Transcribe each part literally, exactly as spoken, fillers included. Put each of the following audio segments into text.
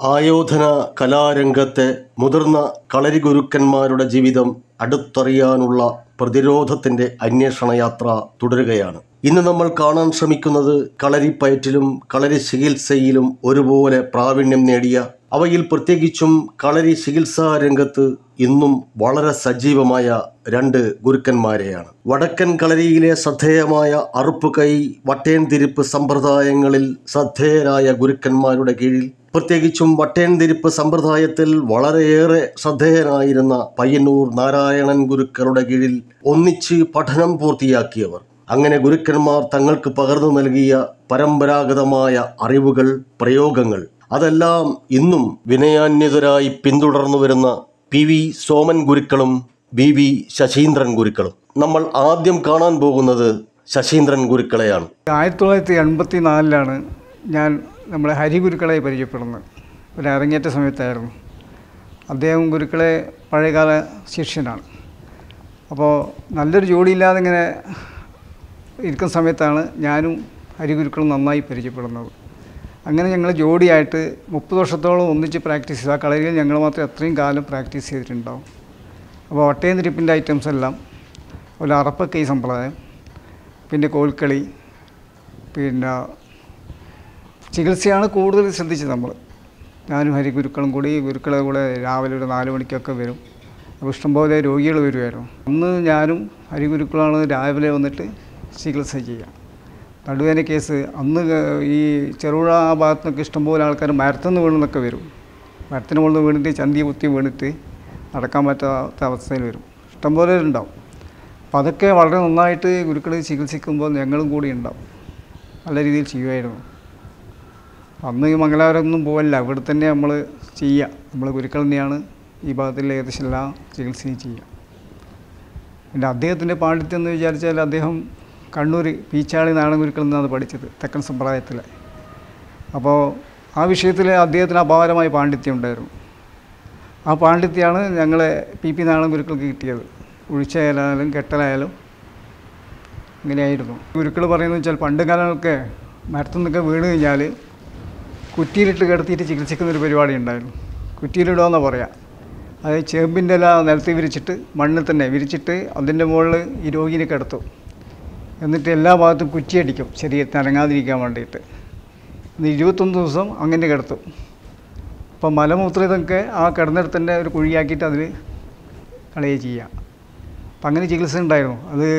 ആയോധന കലാരംഗത്തെ മുതിർന്ന കളരി ഗുരുക്കന്മാരുടെ ജീവിതം അടുത്തറിയാനുള്ള പ്രതിരോധത്തിൻ്റെ അന്വേഷണയാത്ര തുടരുകയാണ്. ഇന്ന് നമ്മൾ കാണാൻ ശ്രമിക്കുന്നത് കളരിപ്പയറ്റിലും കളരി ചികിത്സയിലും ഒരുപോലെ പ്രാവീണ്യം നേടിയ, അവയിൽ പ്രത്യേകിച്ചും കളരി ചികിത്സാ രംഗത്ത് ഇന്നും വളരെ സജീവമായ രണ്ട് ഗുരുക്കന്മാരെയാണ്. വടക്കൻ കളരിയിലെ ശ്രദ്ധേയമായ അറുപ്പുകൈ, വട്ടേൻതിരിപ്പ് സമ്പ്രദായങ്ങളിൽ ശ്രദ്ധേയരായ ഗുരുക്കന്മാരുടെ കീഴിൽ, പ്രത്യേകിച്ചും വട്ടേൻതിരിപ്പ് സമ്പ്രദായത്തിൽ വളരെയേറെ ശ്രദ്ധേയനായിരുന്ന പയ്യന്നൂർ നാരായണൻ ഗുരുക്കളുടെ കീഴിൽ ഒന്നിച്ച് പഠനം പൂർത്തിയാക്കിയവർ. അങ്ങനെ ഗുരുക്കന്മാർ തങ്ങൾക്ക് പകർന്നു നൽകിയ പരമ്പരാഗതമായ അറിവുകൾ, പ്രയോഗങ്ങൾ അതെല്ലാം ഇന്നും വിനയാന്വിതരായി പിന്തുടർന്നു വരുന്ന പി വി സോമൻ ഗുരുക്കളും ബി വി ശശീന്ദ്രൻ ഗുരുക്കളും. നമ്മൾ ആദ്യം കാണാൻ പോകുന്നത് ശശീന്ദ്രൻ ഗുരുക്കളെയാണ്. ആയിരത്തി തൊള്ളായിരത്തി എൺപത്തി നാലിലാണ് ഞാൻ നമ്മളെ ഹരി ഗുരുക്കളെ പരിചയപ്പെടുന്നത്. ഒരു അരങ്ങേറ്റ സമയത്തായിരുന്നു. അദ്ദേഹം ഗുരുക്കളെ പഴയകാല ശിഷ്യനാണ്. അപ്പോൾ നല്ലൊരു ജോഡിയില്ലാതെ ഇങ്ങനെ ഇരിക്കുന്ന സമയത്താണ് ഞാനും ഹരി ഗുരുക്കളും നന്നായി പരിചയപ്പെടുന്നത്. അങ്ങനെ ഞങ്ങൾ ജോഡിയായിട്ട് മുപ്പത് വർഷത്തോളം ഒന്നിച്ച് പ്രാക്ടീസ് ചെയ്തു. ആ കളരിയിൽ ഞങ്ങൾ മാത്രം അത്രയും കാലം പ്രാക്ടീസ് ചെയ്തിട്ടുണ്ടാവും. അപ്പോൾ വട്ടേന്തിരിപ്പിൻ്റെ ഐറ്റംസ് എല്ലാം, ഒരു അറപ്പക്കൈ സമ്പ്രദായം, പിന്നെ കോൽക്കളി, പിന്നെ ചികിത്സയാണ് കൂടുതൽ ശ്രദ്ധിച്ചത് നമ്മൾ. ഞാനും ഹരി ഗുരുക്കളും കൂടി ഗുരുക്കളെ കൂടെ രാവിലെ ഒരു നാല് മണിക്കൊക്കെ വരും. അപ്പോൾ ഇഷ്ടംപോലെ രോഗികൾ വരുമായിരുന്നു. അന്ന് ഞാനും ഹരി ഗുരുക്കളാണ് രാവിലെ വന്നിട്ട് ചികിത്സ ചെയ്യുക. നടുവേദന കേസ് അന്ന് ഈ ചെറുപുഴ ആ ഭാഗത്തു നിന്നൊക്കെ ഇഷ്ടംപോലെ ആൾക്കാർ മരത്തുനിന്ന് വീണെന്നൊക്കെ വരും. മരത്തിന് മുകളിൽ വീണിട്ട് ചന്തി കുത്തി വീണിട്ട് നടക്കാൻ പറ്റാത്ത അവസ്ഥയിൽ വരും. ഇഷ്ടംപോലെ ഉണ്ടാവും. അപ്പോൾ അതൊക്കെ വളരെ നന്നായിട്ട് ഗുരുക്കൾ ചികിത്സിക്കുമ്പോൾ ഞങ്ങളും കൂടി ഉണ്ടാവും. നല്ല രീതിയിൽ ചെയ്യുമായിരുന്നു. അന്ന് ഈ മംഗലാപുരമൊന്നും പോവല്ല, ഇവിടെ തന്നെ നമ്മൾ ചെയ്യുക. നമ്മൾ ഗുരുക്കൾ തന്നെയാണ് ഈ ഭാഗത്തിൽ ഏകദേശം എല്ലാ ചികിത്സയും ചെയ്യുക. പിന്നെ അദ്ദേഹത്തിൻ്റെ പാണ്ഡിത്യം എന്ന് വിചാരിച്ചാൽ അദ്ദേഹം കണ്ണൂർ പീച്ചാളി നാടൻ ഗുരുക്കളിൽ നിന്നാണ് പഠിച്ചത്, തെക്കൻ സമ്പ്രദായത്തിൽ. അപ്പോൾ ആ വിഷയത്തിൽ അദ്ദേഹത്തിന് അപാരമായ പാണ്ഡിത്യം ഉണ്ടായിരുന്നു. ആ പാണ്ഡിത്യമാണ് ഞങ്ങളെ പി പി നാടൻ ഗുരുക്കൾക്ക് കിട്ടിയത്. ഒഴിച്ചായാലും കെട്ടലായാലും ഇങ്ങനെയായിരുന്നു. ഗുരുക്കൾ പറയുന്നത് വെച്ചാൽ പണ്ട് കാലങ്ങളൊക്കെ മരത്തു നിന്നൊക്കെ വീണ് കഴിഞ്ഞാൽ കുറ്റിയിലിട്ട് കിടത്തിയിട്ട് ചികിത്സിക്കുന്നൊരു പരിപാടി ഉണ്ടായിരുന്നു. കുറ്റിയിലിടുകയെന്നാണ് പറയുക. അതായത് ചേമ്പിൻ്റെ ഇല നിലത്ത് വിരിച്ചിട്ട്, മണ്ണിൽ തന്നെ വിരിച്ചിട്ട് അതിൻ്റെ മുകളിൽ ഈ രോഗിനെ കിടത്തും. എന്നിട്ട് എല്ലാ ഭാഗത്തും കുറ്റിയടിക്കും ശരീരത്തിന് അനങ്ങാതിരിക്കാൻ വേണ്ടിയിട്ട്. ഇന്ന് ഇരുപത്തൊന്ന് ദിവസം അങ്ങനെ കിടത്തും. അപ്പോൾ മലമൂത്രമൊക്കെ ആ കിടന്നിടത്തിൻ്റെ ഒരു കുഴിയാക്കിയിട്ട് അതിൽ കളയുക ചെയ്യുക. അപ്പം അങ്ങനെ ചികിത്സ ഉണ്ടായിരുന്നു. അത്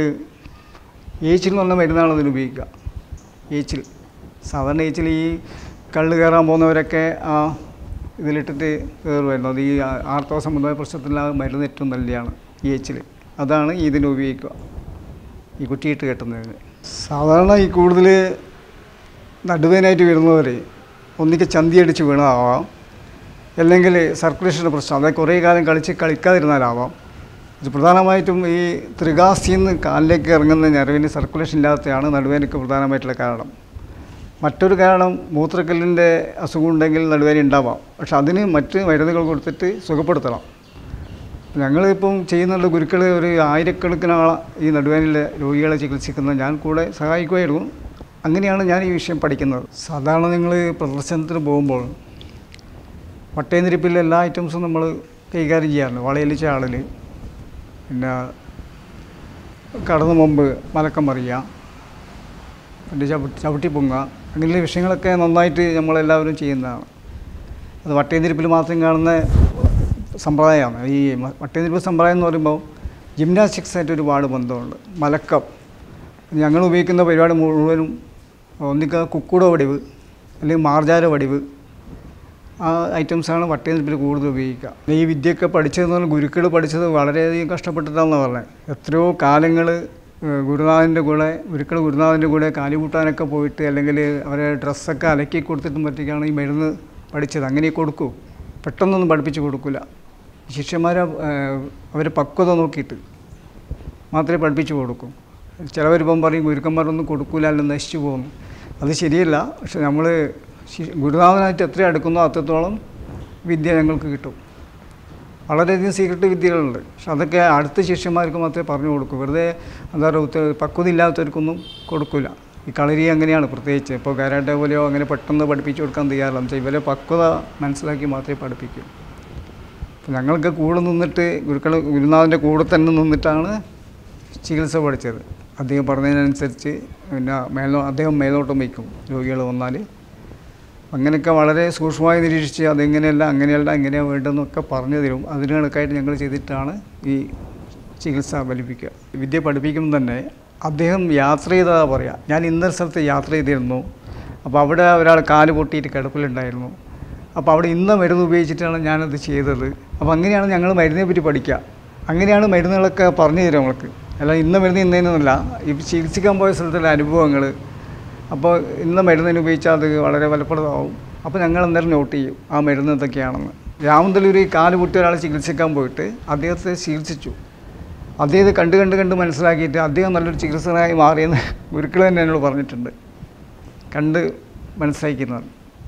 ഏച്ചിൽ എന്ന് പറഞ്ഞ മരുന്നാണ് അതിന് ഉപയോഗിക്കുക. ഏച്ചിൽ സാധാരണ ഏച്ചിൽ ഈ കള്ള് കയറാൻ പോകുന്നവരൊക്കെ ആ ഇതിലിട്ടിട്ട് കയറുമായിരുന്നു. അത് ഈ ആർത്തവ സംബന്ധമായ പ്രശ്നത്തിൽ ആ മരുന്ന് ഏറ്റവും നല്ലതാണ് ഈ ഏച്ചിൽ. അതാണ് ഇതിന് ഉപയോഗിക്കുക, ഈ കുറ്റിയിട്ട് കെട്ടുന്നതിന്. സാധാരണ ഈ കൂടുതൽ നടുവേനായിട്ട് വരുന്നവർ ഒന്നിക്ക് ചന്തി അടിച്ച് വീണതാവാം, അല്ലെങ്കിൽ സർക്കുലേഷൻ്റെ പ്രശ്നം, അതായത് കുറേ കാലം കളിച്ച് കളിക്കാതിരുന്നാലാവാം. ഇത് പ്രധാനമായിട്ടും ഈ ത്രികാസ്തിയിൽ നിന്ന് കാലിലേക്ക് ഇറങ്ങുന്ന ഞരവിന് സർക്കുലേഷൻ ഇല്ലാത്തതാണ് നടുവേനയ്ക്ക് പ്രധാനമായിട്ടുള്ള കാരണം. മറ്റൊരു കാരണം മൂത്രക്കല്ലിൻ്റെ അസുഖം ഉണ്ടെങ്കിൽ നടുവേദന ഉണ്ടാവാം. പക്ഷെ അതിന് മറ്റ് മരുന്നുകൾ കൊടുത്തിട്ട് സുഖപ്പെടുത്തണം. ഞങ്ങളിപ്പം ചെയ്യുന്നുള്ള ഗുരുക്കൾ ഒരു ആയിരക്കണക്കിന് ആളെ ഈ നടുവേദനയിലെ രോഗികളെ ചികിത്സിക്കുന്നത് ഞാൻ കൂടെ സഹായിക്കുമായിരുന്നു. അങ്ങനെയാണ് ഞാൻ ഈ വിഷയം പഠിക്കുന്നത്. സാധാരണ നിങ്ങൾ പ്രദർശനത്തിന് പോകുമ്പോൾ വട്ടേന്തിരിപ്പിലെ എല്ലാ ഐറ്റംസും നമ്മൾ കൈകാര്യം ചെയ്യാറുണ്ട്. വളയലിച്ച ആളിൽ, പിന്നെ കടന്നു മുമ്പ് മലക്കം മറിയുക, പിന്നെ ചവിട്ടി ചവിട്ടി പൊങ്ങുക, അങ്ങനെയുള്ള വിഷയങ്ങളൊക്കെ നന്നായിട്ട് നമ്മളെല്ലാവരും ചെയ്യുന്നതാണ്. അത് വട്ടേന്തിരിപ്പിൽ മാത്രം കാണുന്ന സമ്പ്രദായമാണ്. ഈ വട്ടേന്തിരിപ്പ് സമ്പ്രദായം എന്ന് പറയുമ്പോൾ ജിംനാസ്റ്റിക്സായിട്ട് ഒരുപാട് ബന്ധമുണ്ട്. മലക്കം ഞങ്ങൾ ഉപയോഗിക്കുന്ന പരിപാടി മുഴുവനും ഒന്നിക്ക കുക്കുട വടിവ് അല്ലെങ്കിൽ മാർജാര വടിവ്, ആ ഐറ്റംസാണ് വട്ടേന്തിരിപ്പിൽ കൂടുതൽ ഉപയോഗിക്കുക. ഈ വിദ്യയൊക്കെ പഠിച്ചതെന്ന് പറഞ്ഞാൽ ഗുരുക്കൾ പഠിച്ചത് വളരെയധികം കഷ്ടപ്പെട്ടിട്ടാണെന്ന് പറഞ്ഞത്. എത്രയോ കാലങ്ങൾ ഗുരുനാഥൻ്റെ കൂടെ ഗുരുക്കൾ ഗുരുനാഥൻ്റെ കൂടെ കാലുകൂട്ടാനൊക്കെ പോയിട്ട്, അല്ലെങ്കിൽ അവരെ ഡ്രസ്സൊക്കെ അലക്കി കൊടുത്തിട്ടും പറ്റിയാണ് ഈ മരുന്ന് പഠിച്ചത്. അങ്ങനെ കൊടുക്കൂ, പെട്ടെന്നൊന്നും പഠിപ്പിച്ച് കൊടുക്കില്ല. ശിഷ്യന്മാരെ അവരെ പക്വത നോക്കിയിട്ട് മാത്രമേ പഠിപ്പിച്ച് കൊടുക്കൂ. ചിലവരിപ്പം പറയും ഗുരുക്കന്മാരൊന്നും കൊടുക്കില്ല, അല്ലെങ്കിൽ നശിച്ചു പോകുന്നു. അത് ശരിയല്ല. പക്ഷെ നമ്മൾ ഗുരുനാഥനായിട്ട് എത്ര അടുക്കുന്നോ അത്രത്തോളം വിദ്യ ഞങ്ങൾക്ക് കിട്ടും. വളരെയധികം സീക്രട്ട് വിദ്യകളുണ്ട്. പക്ഷെ അതൊക്കെ അടുത്ത ശിഷ്യന്മാർക്ക് മാത്രമേ പറഞ്ഞു കൊടുക്കൂ. വെറുതെ എന്താ പറയുക, പക്വത ഇല്ലാത്തവർക്കൊന്നും കൊടുക്കില്ല. ഈ കളരി അങ്ങനെയാണ് പ്രത്യേകിച്ച്. ഇപ്പോൾ കരാട്ടെ പോലെയോ അങ്ങനെ പെട്ടെന്ന് പഠിപ്പിച്ചു കൊടുക്കാൻ തയ്യാറില്ല. എന്ന് വെച്ചാൽ ഇവരെ പക്വത മനസ്സിലാക്കി മാത്രമേ പഠിപ്പിക്കൂ. അപ്പോൾ ഞങ്ങൾക്ക് കൂടെ നിന്നിട്ട് ഗുരുക്കൾ ഗുരുനാഥൻ്റെ കൂടെ തന്നെ നിന്നിട്ടാണ് ചികിത്സ പഠിച്ചത്. അദ്ദേഹം പറഞ്ഞതിനനുസരിച്ച് പിന്നെ മേലോ അദ്ദേഹം മേലോട്ടം വയ്ക്കും രോഗികൾ വന്നാൽ. അങ്ങനെയൊക്കെ വളരെ സൂക്ഷ്മമായി നിരീക്ഷിച്ച് അതെങ്ങനെയല്ല അങ്ങനെയല്ല എങ്ങനെയാണ് വേണ്ടതെന്നൊക്കെ പറഞ്ഞു തരും. അതിന് കണക്കായിട്ട് ഞങ്ങൾ ചെയ്തിട്ടാണ് ഈ ചികിത്സ ഫലിപ്പിക്കുക. വിദ്യ പഠിപ്പിക്കുമ്പോൾ തന്നെ അദ്ദേഹം യാത്ര ചെയ്തതാ പറയുക. ഞാൻ ഇന്നൊരു സ്ഥലത്ത് യാത്ര ചെയ്തിരുന്നു, അപ്പോൾ അവിടെ ഒരാൾ കാല് പൊട്ടിയിട്ട് കിടപ്പിലുണ്ടായിരുന്നു. അപ്പോൾ അവിടെ ഇന്ന മരുന്ന് ഉപയോഗിച്ചിട്ടാണ് ഞാനത് ചെയ്തത്. അപ്പോൾ അങ്ങനെയാണ് ഞങ്ങൾ മരുന്നിനെ പറ്റി പഠിക്കുക. അങ്ങനെയാണ് മരുന്നുകളൊക്കെ പറഞ്ഞു തരും നമ്മൾക്ക്. അല്ല ഇന്ന മരുന്ന് ഇന്നതിനൊന്നുമല്ല, ഈ ചികിത്സിക്കാൻ പോയ സ്ഥലത്തുള്ള അനുഭവങ്ങൾ. അപ്പോൾ ഇന്ന മരുന്നിന് ഉപയോഗിച്ചാൽ അത് വളരെ ഫലപ്രദമാവും. അപ്പോൾ ഞങ്ങൾ അന്നേരം നോട്ട് ചെയ്യും ആ മരുന്ന് എന്തൊക്കെയാണെന്ന്. രാമന്തലൂർ കാല് പൊട്ടിയ ഒരാളെ ചികിത്സിക്കാൻ പോയിട്ട് അദ്ദേഹത്തെ ചികിത്സിച്ചു. അദ്ദേഹത്തെ കണ്ട് കണ്ട് കണ്ട് മനസ്സിലാക്കിയിട്ട് അദ്ദേഹം നല്ലൊരു ചികിത്സകനായി മാറിയെന്ന് ഗുരുക്കൾ തന്നെ എന്നോട് പറഞ്ഞിട്ടുണ്ട്. കണ്ട് മനസ്സിലാക്കുന്നത്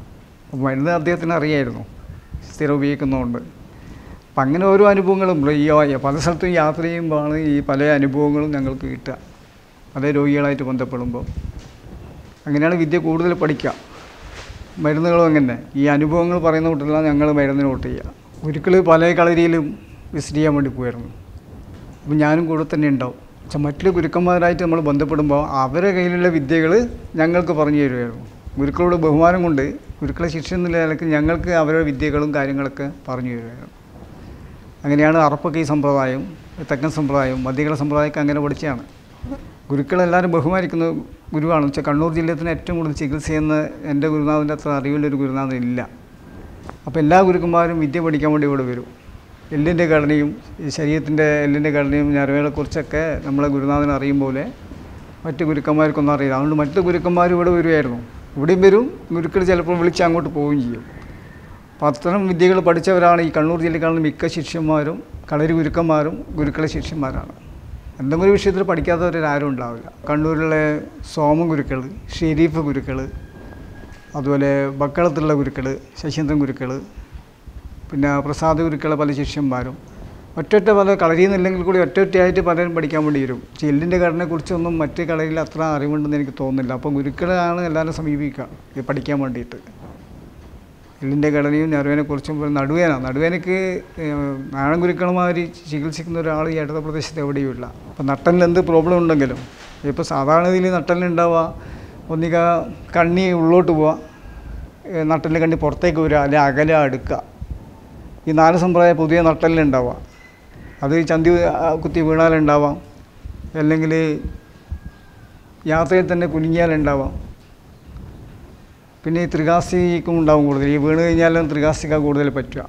മരുന്ന് അദ്ദേഹത്തിന് അറിയായിരുന്നു, സ്ഥിരം ഉപയോഗിക്കുന്നതുകൊണ്ട്. അപ്പം അങ്ങനെ ഓരോ അനുഭവങ്ങളും ഈ പല സ്ഥലത്തും യാത്ര ചെയ്യുമ്പോഴാണ് ഈ പല അനുഭവങ്ങളും ഞങ്ങൾക്ക് കിട്ടുക, പല രോഗികളായിട്ട് ബന്ധപ്പെടുമ്പോൾ. അങ്ങനെയാണ് വിദ്യ കൂടുതൽ പഠിക്കുക. മരുന്നുകളും അങ്ങനെ ഈ അനുഭവങ്ങൾ പറയുന്ന കൂട്ടെല്ലാം ഞങ്ങൾ മരുന്ന് നോട്ട് ചെയ്യുക. ഒരിക്കൽ പല കളരിയിലും വിസിറ്റ് ചെയ്യാൻ വേണ്ടി പോയിരുന്നു. അപ്പം ഞാനും കൂടെ തന്നെ ഉണ്ടാവും. പക്ഷെ മറ്റുള്ള ഗുരുക്കന്മാരായിട്ട് നമ്മൾ ബന്ധപ്പെടുമ്പോൾ അവരുടെ കയ്യിലുള്ള വിദ്യകൾ ഞങ്ങൾക്ക് പറഞ്ഞു തരുമായിരുന്നു. ഗുരുക്കളോട് ബഹുമാനം കൊണ്ട് ഗുരുക്കളെ ശിക്ഷ എന്നുള്ള നിലയ്ക്ക് ഞങ്ങൾക്ക് അവരുടെ വിദ്യകളും കാര്യങ്ങളൊക്കെ പറഞ്ഞു തരുമായിരുന്നു. അങ്ങനെയാണ് അറപ്പൊക്കെ ഈ സമ്പ്രദായം, തെക്കൻ സമ്പ്രദായം, മധ്യകള സമ്പ്രദായമൊക്കെ അങ്ങനെ പഠിച്ചതാണ്. ഗുരുക്കളെല്ലാവരും ബഹുമാനിക്കുന്ന ഗുരുവാണ്. വെച്ചാൽ കണ്ണൂർ ജില്ലത്തിന് ഏറ്റവും കൂടുതൽ ചികിത്സ ചെയ്യുന്ന എൻ്റെ ഗുരുനാഥൻ്റെ അത്ര അറിവുള്ളൊരു ഗുരുനാഥൻ ഇല്ല. അപ്പോൾ എല്ലാ ഗുരുക്കന്മാരും വിദ്യ പഠിക്കാൻ വേണ്ടി ഇവിടെ വരും. എല്ലിൻ്റെ ഘടനയും ഈ ശരീരത്തിൻ്റെ എല്ലിൻ്റെ ഘടനയും ഞരവുകളെക്കുറിച്ചൊക്കെ നമ്മളെ ഗുരുനാഥൻ അറിയും പോലെ മറ്റ് ഗുരുക്കന്മാർക്കൊന്നും അറിയില്ല. അതുകൊണ്ട് മറ്റ് ഗുരുക്കന്മാർ ഇവിടെ വരുമായിരുന്നു. ഇവിടെയും വരും, ഗുരുക്കൾ ചിലപ്പോൾ വിളിച്ച് അങ്ങോട്ട് പോവുകയും ചെയ്യും. അപ്പോൾ അത്തരം വിദ്യകൾ പഠിച്ചവരാണ് ഈ കണ്ണൂർ ജില്ലക്കാരുടെ മിക്ക ശിഷ്യന്മാരും. കളരി ഗുരുക്കന്മാരും ഗുരുക്കളെ ശിഷ്യന്മാരാണ്. എന്തെങ്കിലും ഒരു വിഷയത്തിൽ പഠിക്കാത്തവരാരും ഉണ്ടാവില്ല. കണ്ണൂരിലെ സോമ ഗുരുക്കൾ, ഷെരീഫ് ഗുരുക്കൾ, അതുപോലെ ബക്കളത്തുള്ള ഗുരുക്കൾ, ശശീന്ദ്രൻ ഗുരുക്കൾ, പിന്നെ പ്രസാദ ഗുരുക്കളെ പല ശിഷ്യന്മാരും ഒറ്റൊറ്റ പല കളരിയിൽ നിന്നില്ലെങ്കിൽ കൂടി ഒറ്റൊറ്റയായിട്ട് പലരും പഠിക്കാൻ വേണ്ടി വരും. പക്ഷേ എല്ലിൻ്റെ ഘടനയെക്കുറിച്ചൊന്നും മറ്റ് കളരിയിൽ അത്ര അറിവുണ്ടെന്ന് എനിക്ക് തോന്നുന്നില്ല. അപ്പോൾ ഗുരുക്കളെയാണ് എല്ലാവരും സമീപിക്കുക ഈ പഠിക്കാൻ വേണ്ടിയിട്ട്. എല്ലിൻ്റെ ഘടനയും ഞരവിനെക്കുറിച്ചും നടുവേന നടുവേനയ്ക്ക് നാഴൻ ഗുരുക്കളുമാർ ചികിത്സിക്കുന്ന ഒരാൾ ഈ അടുത്ത പ്രദേശത്ത് എവിടെയുമില്ല. അപ്പോൾ നട്ടലിന് എന്ത് പ്രോബ്ലം ഉണ്ടെങ്കിലും ഇപ്പോൾ സാധാരണ രീതിയിൽ നട്ടലിനുണ്ടാവുക ഒന്നിക കണ്ണി ഉള്ളോട്ട് പോവുക, നട്ടലിൻ്റെ കണ്ണി പുറത്തേക്ക് വരിക, അല്ലെങ്കിൽ അകല അടുക്കുക. ഈ നാല് സമ്പ്രദായം പുതിയ നട്ടലിനുണ്ടാവുക. അത് ചന്തി കുത്തി വീണാലുണ്ടാവാം, അല്ലെങ്കിൽ യാത്രയിൽ തന്നെ കുലുങ്ങിയാലുണ്ടാവാം. പിന്നെ ഈ ത്രികാസ്തിക്കും ഉണ്ടാവും കൂടുതൽ. ഈ വീണ് കഴിഞ്ഞാലും ത്രികാസ്തിക കൂടുതൽ പറ്റുക.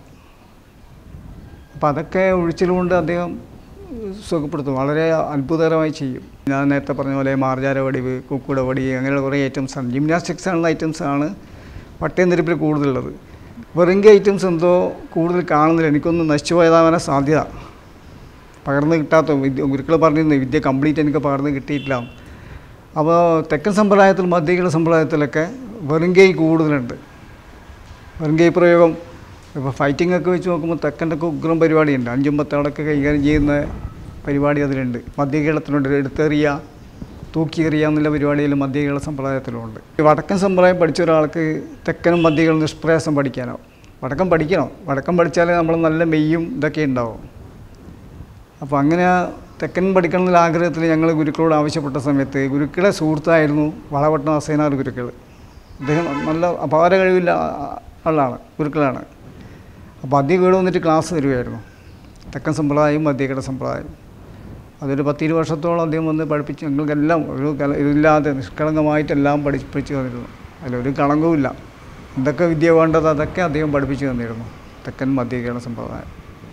അപ്പം അതൊക്കെ ഒഴിച്ചിലുകൊണ്ട് അദ്ദേഹം സുഖപ്പെടുത്തും, വളരെ അത്ഭുതകരമായി ചെയ്യും. ഞാൻ നേരത്തെ പറഞ്ഞ പോലെ മാർജാര വടിവ്, കുക്കുട വടി, അങ്ങനെയുള്ള കുറേ ഐറ്റംസാണ്. ജിംനാസ്റ്റിക്സ് ആണുള്ള ഐറ്റംസാണ് പട്ടയംതിരിപ്പിൽ കൂടുതലുള്ളത്. വെറുങ്കി ഐറ്റംസ് എന്തോ കൂടുതൽ കാണുന്നില്ല. എനിക്കൊന്ന് നശിച്ചു പോയതാവാൻ സാധ്യത. പകർന്ന് കിട്ടാത്ത വിദ്യ ഗുരുക്കൾ പറഞ്ഞിരുന്നു വിദ്യ കംപ്ലീറ്റ് എനിക്ക് പകർന്ന് കിട്ടിയിട്ടില്ല. അപ്പോൾ തെക്കൻ സമ്പ്രദായത്തിൽ മധ്യകള സമ്പ്രദായത്തിലൊക്കെ വെറുങ്കൈ കൂടുതലുണ്ട്. വെറുങ്കൈ പ്രയോഗം ഇപ്പോൾ ഫൈറ്റിംഗ് ഒക്കെ വെച്ച് നോക്കുമ്പോൾ തെക്കൻ്റെ ഒക്കെ ഉഗ്രം പരിപാടിയുണ്ട്. അഞ്ചും പത്താളൊക്കെ കൈകാര്യം ചെയ്യുന്ന പരിപാടി അതിലുണ്ട്. മധ്യകേരളത്തിലുണ്ട്. എടുത്തെറിയ, തൂക്കിയെറിയ എന്നുള്ള പരിപാടിയിൽ മധ്യകേരള സമ്പ്രദായത്തിലുണ്ട്. വടക്കൻ സമ്പ്രദായം പഠിച്ച ഒരാൾക്ക് തെക്കനും മധ്യകളും നിഷ്പ്രയാസം പഠിക്കാനാവും. വടക്കം പഠിക്കണം. വടക്കം പഠിച്ചാലേ നമ്മൾ നല്ല മെയ്യും ഇതൊക്കെ ഉണ്ടാവും. അപ്പോൾ അങ്ങനെ തെക്കൻ പഠിക്കണം എന്നുള്ള ആഗ്രഹത്തിൽ ഞങ്ങൾ ഗുരുക്കളോട് ആവശ്യപ്പെട്ട സമയത്ത് ഗുരുക്കളെ സുഹൃത്തായിരുന്നു വളപട്ടണം അസൈനാർ ഗുരുക്കൾ. അദ്ദേഹം നല്ല അപാര കഴിവില്ല ആളാണ്, ഗുരുക്കളാണ്. അപ്പോൾ അദ്ദേഹം ഇവിടെ വന്നിട്ട് ക്ലാസ് തരുമായിരുന്നു. തെക്കൻ സമ്പ്രദായം മധ്യകേരള സമ്പ്രദായം അതൊരു പത്തിരു വർഷത്തോളം അദ്ദേഹം വന്ന് പഠിപ്പിച്ച് ഞങ്ങൾക്കെല്ലാം ഒരു കല ഇതില്ലാതെ നിഷ്കളങ്കമായിട്ടെല്ലാം പഠിപ്പിച്ച് തന്നിരുന്നു. അതിലൊരു കളങ്കവുമില്ല. എന്തൊക്കെ വിദ്യ വേണ്ടത് അതൊക്കെ അദ്ദേഹം പഠിപ്പിച്ച് തന്നിരുന്നു, തെക്കൻ മധ്യകേരള സമ്പ്രദായം.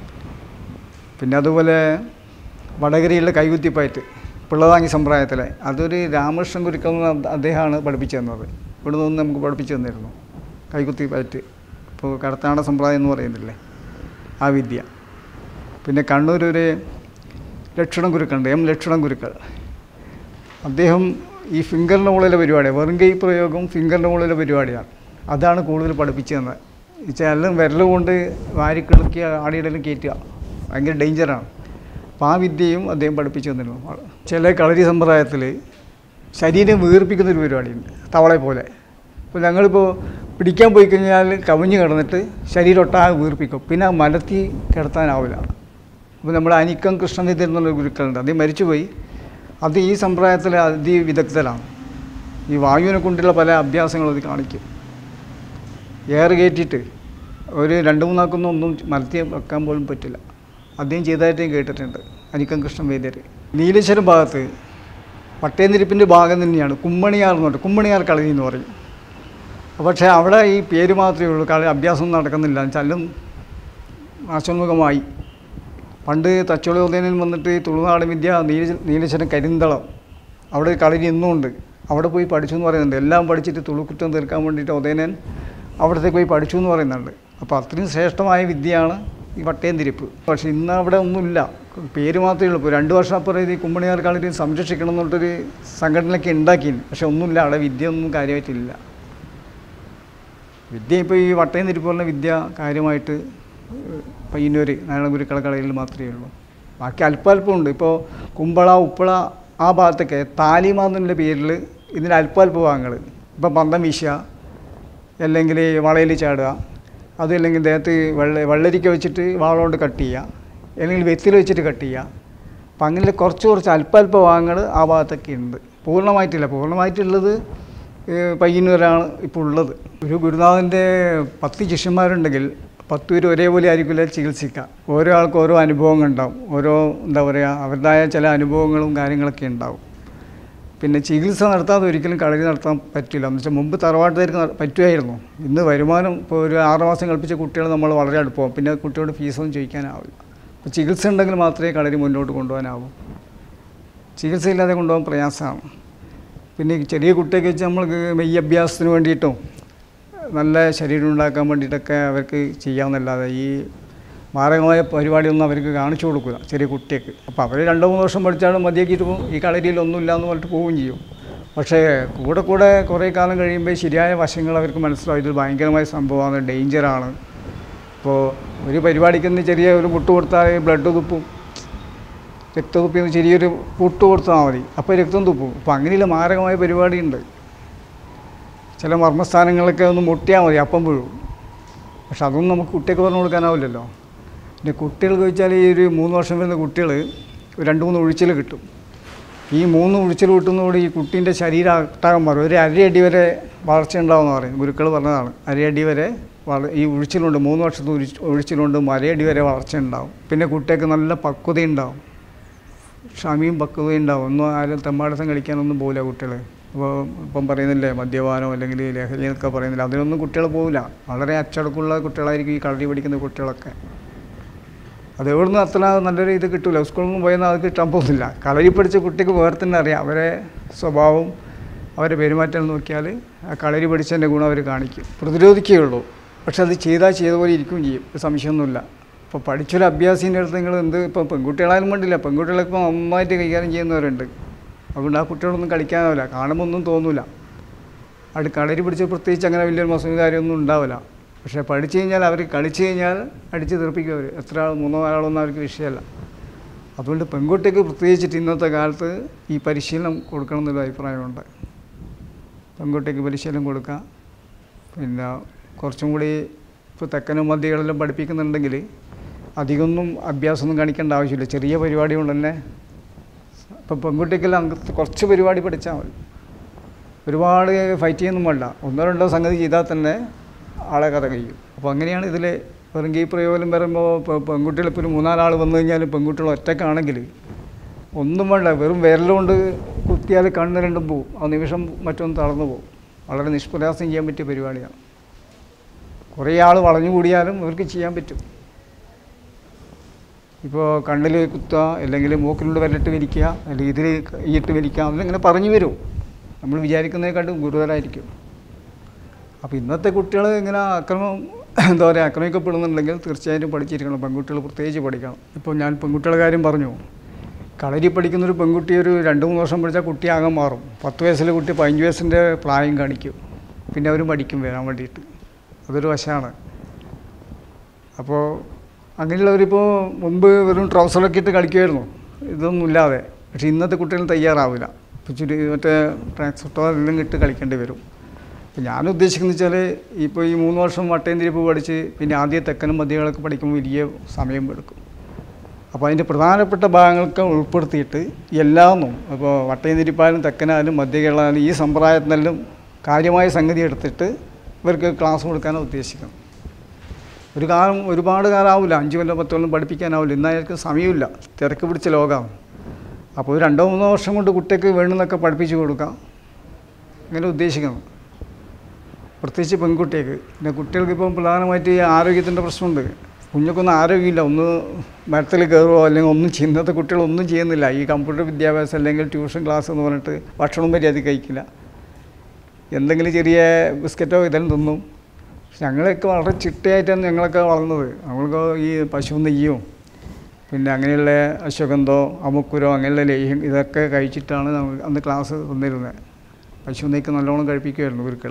പിന്നെ അതുപോലെ വടകരയിലെ കൈകുത്തിപ്പയറ്റ് പിള്ളതാങ്ങി സമ്പ്രദായത്തിലെ അതൊരു രാമകൃഷ്ണൻ ഗുരുക്കൾ അദ്ദേഹമാണ് പഠിപ്പിച്ചു തന്നത്. ഇവിടെ നിന്ന് നമുക്ക് പഠിപ്പിച്ചു തന്നിരുന്നു കൈകുത്തിപ്പയറ്റ്. ഇപ്പോൾ കടത്താണ സമ്പ്രദായം എന്ന് പറയുന്നില്ലേ, ആ വിദ്യ. പിന്നെ കണ്ണൂരൊരു ലക്ഷണം ഗുരുക്കളുണ്ട്, എം ലക്ഷണം ഗുരുക്കൾ. അദ്ദേഹം ഈ ഫിംഗറിൻ്റെ മുകളിലെ പരിപാടിയാണ്, വെറുങ്കൈ പ്രയോഗം ഫിംഗറിൻ്റെ മുകളിലെ പരിപാടിയാണ്. അതാണ് കൂടുതൽ പഠിപ്പിച്ചു തന്നത്. എല്ലാം വിരൽ കൊണ്ട് വാരിക്കിളക്കി ആടിയിടലും കയറ്റുക ഭയങ്കര ഡേഞ്ചറാണ്. അപ്പോൾ ആ വിദ്യയും അദ്ദേഹം പഠിപ്പിച്ചു തന്നിരുന്നു. ചില കളരി സമ്പ്രദായത്തിൽ ശരീരം വീർപ്പിക്കുന്നൊരു പരിപാടിയുണ്ട്, തവളയെ പോലെ. ഇപ്പോൾ ഞങ്ങളിപ്പോൾ പിടിക്കാൻ പോയി കഴിഞ്ഞാൽ കവിഞ്ഞ് കിടന്നിട്ട് ശരീരം ഒട്ടാകെ വീർപ്പിക്കും, പിന്നെ മലത്തി കിടത്താനാവില്ല. അപ്പോൾ നമ്മൾ അനിക്കം കൃഷ്ണനിധി എന്നുള്ള ഗുരുക്കളുണ്ട്, അത് മരിച്ചുപോയി. അത് ഈ സമ്പ്രദായത്തിൽ അതിവിദഗ്ധരാണ്. ഈ വായുവിനെ കൊണ്ടുള്ള പല അഭ്യാസങ്ങളും അത് കാണിക്കും. എയർ കയറ്റിയിട്ട് ഒരു രണ്ട് മൂന്നാക്കൊന്നും ഒന്നും മലത്തി വെക്കാൻ പോലും പറ്റില്ല. അദ്ദേഹം ചെയ്തതായിട്ട് ഞാൻ കേട്ടിട്ടുണ്ട്, അനിക്കം കൃഷ്ണൻ വൈദ്യർ. നീലേശ്വരം ഭാഗത്ത് പട്ടയംതിരിപ്പിൻ്റെ ഭാഗം തന്നെയാണ് കുമ്മണിയാർ എന്ന് പറഞ്ഞിട്ട്, കുമ്മണിയാർ കളരി എന്ന് പറയും. പക്ഷേ അവിടെ ഈ പേര് മാത്രമേ ഉള്ളൂ, കളി അഭ്യാസം നടക്കുന്നില്ല, ചല്ലും നാശോന്മുഖമായി. പണ്ട് തച്ചോളി ഉദയനൻ വന്നിട്ട് തുളുനാട് വിദ്യ നീല നീലേശ്വരം കരിന്തളം അവിടെ കളരി ഇന്നുമുണ്ട്. അവിടെ പോയി പഠിച്ചു എന്ന് പറയുന്നുണ്ട്. എല്ലാം പഠിച്ചിട്ട് തുളുക്കുറ്റം തീർക്കാൻ വേണ്ടിയിട്ട് ഉദയനൻ അവിടത്തേക്ക് പോയി പഠിച്ചു എന്ന് പറയുന്നുണ്ട്. അപ്പോൾ അത്രയും ശ്രേഷ്ഠമായ വിദ്യയാണ് ഈ വട്ടയംതിരിപ്പ്. പക്ഷേ ഇന്ന് അവിടെ ഒന്നുമില്ല, പേര് മാത്രമേ ഉള്ളൂ. ഇപ്പോൾ രണ്ട് വർഷം അപ്പുറം ഇത് കുമ്മണിയാർ കളരി സംരക്ഷിക്കണം എന്നിട്ടൊരു സംഘടനയൊക്കെ ഉണ്ടാക്കിയിരുന്നു. പക്ഷെ ഒന്നുമില്ല, അവിടെ വിദ്യ ഒന്നും കാര്യമായിട്ടില്ല. വിദ്യ ഇപ്പോൾ ഈ വട്ടയംതിരിപ്പ് പറഞ്ഞ വിദ്യ കാര്യമായിട്ട് പയ്യന്നൂർ നാരായണ ഗുരുക്കള കളരിയിൽ മാത്രമേ ഉള്ളൂ. ബാക്കി അല്പാൽപ്പമുണ്ട്. ഇപ്പോൾ കുമ്പള ഉപ്പള ആ ഭാഗത്തൊക്കെ താലിമാന്നുള്ള പേരിൽ ഇതിന് അല്പാൽപ്പ ഭാഗങ്ങൾ, ഇപ്പോൾ പന്തം വീശുക, അല്ലെങ്കിൽ വളയിൽ ചാടുക, അതല്ലെങ്കിൽ ദേഹത്ത് വെള്ള വെള്ളരിക്ക വെച്ചിട്ട് വാളോണ്ട് കട്ട് ചെയ്യുക, അല്ലെങ്കിൽ വെത്തിൽ വെച്ചിട്ട് കട്ട് ചെയ്യുക. അപ്പം അങ്ങനെ കുറച്ച് കുറച്ച് അല്പാൽപ്പ ഭാഗങ്ങൾ ആ ഭാഗത്തൊക്കെ ഉണ്ട്. പൂർണ്ണമായിട്ടില്ല. പൂർണ്ണമായിട്ടുള്ളത് പയ്യന്നൂരാണ് ഇപ്പോൾ ഉള്ളത്. ഒരു ഗുരുനാഥൻ്റെ പത്ത് ശിഷ്യന്മാരുണ്ടെങ്കിൽ പത്ത് പേര് ഒരേപോലെ ആയിരിക്കില്ല ചികിത്സിക്കുക. ഓരോ ആൾക്കും ഓരോ അനുഭവങ്ങൾ ഉണ്ടാവും, ഓരോ എന്താ പറയുക അവരുടേതായ ചില അനുഭവങ്ങളും കാര്യങ്ങളൊക്കെ ഉണ്ടാവും. പിന്നെ ചികിത്സ നടത്താതെ ഒരിക്കലും കളരി നടത്താൻ പറ്റില്ല. എന്ന് വെച്ചാൽ മുമ്പ് തറവാട്ടുകാർക്ക് പറ്റുമായിരുന്നു. ഇന്ന് വരുമാനം ഇപ്പോൾ ഒരു ആറ് മാസം കളിപ്പിച്ച കുട്ടികൾ നമ്മൾ വളരെ അടുപ്പവും, പിന്നെ കുട്ടിയോട് ഫീസൊന്നും ചോദിക്കാനാവില്ല. അപ്പോൾ ചികിത്സ ഉണ്ടെങ്കിൽ മാത്രമേ കളരി മുന്നോട്ട് കൊണ്ടുപോകാനാവൂ. ചികിത്സയില്ലാതെ കൊണ്ടുപോകാൻ പ്രയാസമാണ്. പിന്നെ ചെറിയ കുട്ടിയൊക്കെ വെച്ച് നമ്മൾ മെയ്യ് അഭ്യാസത്തിന് വേണ്ടിയിട്ടും നല്ല ശരീരം ഉണ്ടാക്കാൻ വേണ്ടിയിട്ടൊക്കെ അവർക്ക് ചെയ്യാമെന്നല്ലാതെ ഈ മാരകമായ പരിപാടിയൊന്നും അവർക്ക് കാണിച്ചു കൊടുക്കില്ല ചെറിയ കുട്ടിയൊക്കെ. അപ്പോൾ അവർ രണ്ടോ മൂന്ന് വർഷം പഠിച്ചാലും മതിയാക്കിയിട്ട് പോകും, ഈ കളരിയിൽ ഒന്നുമില്ല എന്ന് പറഞ്ഞിട്ട് പോവുകയും ചെയ്യും. പക്ഷേ കൂടെ കൂടെ കുറേ കാലം കഴിയുമ്പോൾ ശരിയായ വശങ്ങൾ അവർക്ക് മനസ്സിലാവും. ഇത് ഭയങ്കരമായ സംഭവമാണ്, ഡേഞ്ചറാണ്. ഇപ്പോൾ ഒരു പരിപാടിക്ക് ചെറിയ ഒരു മുട്ട് കൊടുത്താൽ ബ്ലഡ് തുപ്പും, രക്തതുപ്പിന്ന് ചെറിയൊരു പുട്ട് കൊടുത്താൽ മതി, അപ്പോൾ രക്തം തുപ്പും. അപ്പോൾ അങ്ങനെയുള്ള മാരകമായ പരിപാടിയുണ്ട്. ചില മർമ്മസ്ഥാനങ്ങളൊക്കെ ഒന്ന് മുട്ടിയാൽ മതി, അപ്പം വീഴും. പക്ഷെ അതൊന്നും നമുക്ക് കുട്ടിയൊക്കെ പറഞ്ഞു കൊടുക്കാനാവില്ലല്ലോ. പിന്നെ കുട്ടികൾക്ക് വെച്ചാൽ ഈ ഒരു മൂന്ന് വർഷം വരുന്ന കുട്ടികൾ രണ്ട് മൂന്ന് ഒഴിച്ചിൽ കിട്ടും. ഈ മൂന്ന് ഒഴിച്ചിൽ കിട്ടുന്നതോടെ ഈ കുട്ടീൻ്റെ ശരീരം അട്ടാകം മാറും. ഒരു അരയടി വരെ വളർച്ച ഉണ്ടാവുമെന്ന് പറയും, ഗുരുക്കൾ പറഞ്ഞതാണ്. അരയടി വരെ വള ഈ ഒഴിച്ചിലുണ്ട്, മൂന്ന് വർഷത്തെ ഒഴിച്ചിലുണ്ട് അരയടി വരെ വളർച്ച ഉണ്ടാവും. പിന്നെ കുട്ടികൾക്ക് നല്ല പക്വതയുണ്ടാവും, ക്ഷമയും പക്വതയും ഉണ്ടാവും. ഒന്നും ആരും തെമ്മാടസം കളിക്കാനൊന്നും പോകില്ല കുട്ടികൾ. അപ്പോൾ ഇപ്പം പറയുന്നില്ലേ മദ്യപാനോ അല്ലെങ്കിൽ ലഹരി എന്നൊക്കെ പറയുന്നില്ല, അതിനൊന്നും കുട്ടികൾ പോകില്ല. വളരെ അച്ചടക്കമുള്ള കുട്ടികളായിരിക്കും ഈ കളരി പഠിക്കുന്ന കുട്ടികളൊക്കെ. അത് എവിടെ നിന്ന് അത്ര നല്ലൊരു ഇത് കിട്ടില്ല, സ്കൂളിൽ നിന്ന് പോയെന്നാൽ അത് കിട്ടാൻ പോകുന്നില്ല. കളരി പഠിച്ച കുട്ടിക്ക് വേറെ തന്നെ അറിയാം അവരെ സ്വഭാവം, അവരെ പെരുമാറ്റം നോക്കിയാൽ ആ കളരി പഠിച്ചതിൻ്റെ ഗുണം അവർ കാണിക്കും. പ്രതിരോധിക്കുകയുള്ളൂ, പക്ഷെ അത് ചെയ്താൽ ചെയ്ത പോലെ ഇരിക്കുകയും ചെയ്യും, സംശയമൊന്നുമില്ല. ഇപ്പോൾ പഠിച്ചൊരു അഭ്യാസീൻ്റെ അടുത്ത് നിങ്ങൾ എന്ത് ഇപ്പോൾ പെൺകുട്ടികളായാലും വേണ്ടില്ല, പെൺകുട്ടികളൊക്കെ ഇപ്പോൾ നന്നായിട്ട് കൈകാര്യം ചെയ്യുന്നവരുണ്ട്. അതുകൊണ്ട് ആ കുട്ടികളൊന്നും കളിക്കാനാവില്ല, കാണുമ്പോൾ ഒന്നും തോന്നില്ല. അവിടെ കളരി പിടിച്ച് പ്രത്യേകിച്ച് അങ്ങനെ വലിയൊരു മസൂദ് കാര്യമൊന്നും ഉണ്ടാവില്ല. പക്ഷേ പഠിച്ചു കഴിഞ്ഞാൽ അവർ കളിച്ചു കഴിഞ്ഞാൽ അടിച്ച് തീർപ്പിക്കും അവർ. എത്ര ആൾ മൂന്നോ നാലാളൊന്നും അവർക്ക് വിഷയമല്ല. അതുകൊണ്ട് പെൺകുട്ടിക്ക് പ്രത്യേകിച്ചിട്ട് ഇന്നത്തെ കാലത്ത് ഈ പരിശീലനം കൊടുക്കണം എന്നൊരു അഭിപ്രായമുണ്ട്. പെൺകുട്ടിക്ക് പരിശീലനം കൊടുക്കുക. പിന്നെ കുറച്ചും കൂടി ഇപ്പോൾ തെക്കനും മധ്യകളെല്ലാം പഠിപ്പിക്കുന്നുണ്ടെങ്കിൽ അധികമൊന്നും അഭ്യാസമൊന്നും കാണിക്കേണ്ട ആവശ്യമില്ല, ചെറിയ പരിപാടി കൊണ്ട് തന്നെ. ഇപ്പം പെൺകുട്ടിക്കെല്ലാം കുറച്ച് പരിപാടി പഠിച്ചാൽ മതി, ഒരുപാട് ഫൈറ്റ് ചെയ്യുന്നും വേണ്ട. ഒന്നോ രണ്ടോ സംഗതി ചെയ്താൽ തന്നെ ആളെ കഥ കഴിയും. അപ്പോൾ അങ്ങനെയാണ് ഇതിൽ വെറും കീ പ്രയോഗം വരുമ്പോൾ ഇപ്പോൾ പെൺകുട്ടികൾ ഇപ്പോൾ ഒരു മൂന്നാലാൾ വന്നു കഴിഞ്ഞാൽ പെൺകുട്ടികൾ ഒറ്റക്കാണെങ്കിൽ ഒന്നും വേണ്ട, വെറും വിരലുകൊണ്ട് കുത്തിയാൽ കണ്ണ് രണ്ടും പോവും, ആ നിമിഷം മറ്റൊന്ന് തളർന്നു പോകും. വളരെ നിഷ്പ്രയാസം ചെയ്യാൻ പറ്റിയ പരിപാടിയാണ്. കുറേ ആൾ വളഞ്ഞുകൂടിയാലും ഇവർക്ക് ചെയ്യാൻ പറ്റും. ഇപ്പോൾ കണ്ണിൽ കുത്തുക, അല്ലെങ്കിൽ മൂക്കിലുള്ള വിരലിട്ട് വലിക്കുക, അല്ലെങ്കിൽ ഇതിൽ ഈയിട്ട് വലിക്കുക, അതിലിങ്ങനെ പറഞ്ഞു വരും. നമ്മൾ വിചാരിക്കുന്നതിനെക്കാട്ടും ഗുരുതരമായിരിക്കും. അപ്പോൾ ഇന്നത്തെ കുട്ടികൾ ഇങ്ങനെ അക്രമം എന്താ പറയുക ആക്രമിക്കപ്പെടുന്നുണ്ടെങ്കിൽ തീർച്ചയായിട്ടും പഠിച്ചിരിക്കണം, പെൺകുട്ടികൾ പ്രത്യേകിച്ച് പഠിക്കണം. ഇപ്പോൾ ഞാൻ പെൺകുട്ടികളുടെ കാര്യം പറഞ്ഞു. കളരി പഠിക്കുന്നൊരു പെൺകുട്ടി ഒരു രണ്ട് മൂന്ന് വർഷം പഠിച്ചാൽ കുട്ടിയാകാൻ മാറും. പത്ത് വയസ്സിലെ കുട്ടി പതിനഞ്ച് വയസ്സിൻ്റെ പ്രായം കാണിക്കും, പിന്നെ അവരും പഠിക്കും വരാൻ വേണ്ടിയിട്ട്. അതൊരു വശമാണ്. അപ്പോൾ അങ്ങനെയുള്ളവരിപ്പോൾ മുമ്പ് വെറും ട്രൗസറൊക്കെ ഇട്ട് കളിക്കുമായിരുന്നു, ഇതൊന്നും ഇല്ലാതെ. പക്ഷേ ഇന്നത്തെ കുട്ടികൾ തയ്യാറാവില്ല. ചുരി മറ്റേ ട്രാൻസ്പോർട്ടോ എല്ലാം ഇട്ട് കളിക്കേണ്ടി വരും. അപ്പോൾ ഞാൻ ഉദ്ദേശിക്കുന്നത് വെച്ചാൽ ഇപ്പോൾ ഈ മൂന്ന് വർഷം വട്ടയന്തിരിപ്പ് പഠിച്ച് പിന്നെ ആദ്യം തെക്കനും മധ്യകളൊക്കെ പഠിക്കുമ്പോൾ വലിയ സമയം എടുക്കും. അപ്പോൾ അതിൻ്റെ പ്രധാനപ്പെട്ട ഭാഗങ്ങളൊക്കെ ഉൾപ്പെടുത്തിയിട്ട് എല്ലാമൊന്നും ഇപ്പോൾ വട്ടയന്തിരിപ്പായാലും തെക്കനായാലും മധ്യകളായാലും ഈ സമ്പ്രദായത്തിനെല്ലാം കാര്യമായ സംഗതി എടുത്തിട്ട് ഇവർക്ക് ക്ലാസ് കൊടുക്കാനാണ് ഉദ്ദേശിക്കുന്നത്. ഒരു കാലം ഒരുപാട് കാലം ആവില്ല, അഞ്ച് കൊല്ലം പത്ത് കൊല്ലം പഠിപ്പിക്കാനാവില്ല. ഇന്ന് അയാൾക്ക് സമയമില്ല, തിരക്ക് പിടിച്ച ലോകമാണ്. അപ്പോൾ ഒരു രണ്ടോ മൂന്നോ വർഷം കൊണ്ട് കുട്ടിക്ക് വേണമെന്നൊക്കെ പഠിപ്പിച്ച് കൊടുക്കാം അങ്ങനെ ഉദ്ദേശിക്കുന്നത്. പ്രത്യേകിച്ച് പെൺകുട്ടിക്ക്. പിന്നെ കുട്ടികൾക്ക് ഇപ്പം പ്രധാനമായിട്ട് ഈ ആരോഗ്യത്തിൻ്റെ പ്രശ്നമുണ്ട്. കുഞ്ഞൊക്കൊന്നും ആരോഗ്യമില്ല, ഒന്ന് മരത്തിൽ കയറുമോ അല്ലെങ്കിൽ ഒന്നും ചെയ്യുന്നത്തെ കുട്ടികളൊന്നും ചെയ്യുന്നില്ല. ഈ കമ്പ്യൂട്ടർ വിദ്യാഭ്യാസം അല്ലെങ്കിൽ ട്യൂഷൻ ക്ലാസ് എന്ന് പറഞ്ഞിട്ട് ഭക്ഷണം മര്യാദ കഴിക്കില്ല, എന്തെങ്കിലും ചെറിയ ബിസ്ക്കറ്റോ ഇതെല്ലാം തിന്നും. ഞങ്ങളൊക്കെ വളരെ ചിട്ടയായിട്ടാണ് ഞങ്ങളൊക്കെ വളർന്നത്. നമ്മൾക്ക് ഈ പശു നെയ്യും പിന്നെ അങ്ങനെയുള്ള അശ്വഗന്ധോ അമുക്കുരോ അങ്ങനെയുള്ള ലേഹ്യം ഇതൊക്കെ കഴിച്ചിട്ടാണ് നമ്മൾ അന്ന് ക്ലാസ് വന്നിരുന്നത്. പശു നെയ്ക്ക് നല്ലോണം കഴിപ്പിക്കുമായിരുന്നു ഗുരുക്കൾ.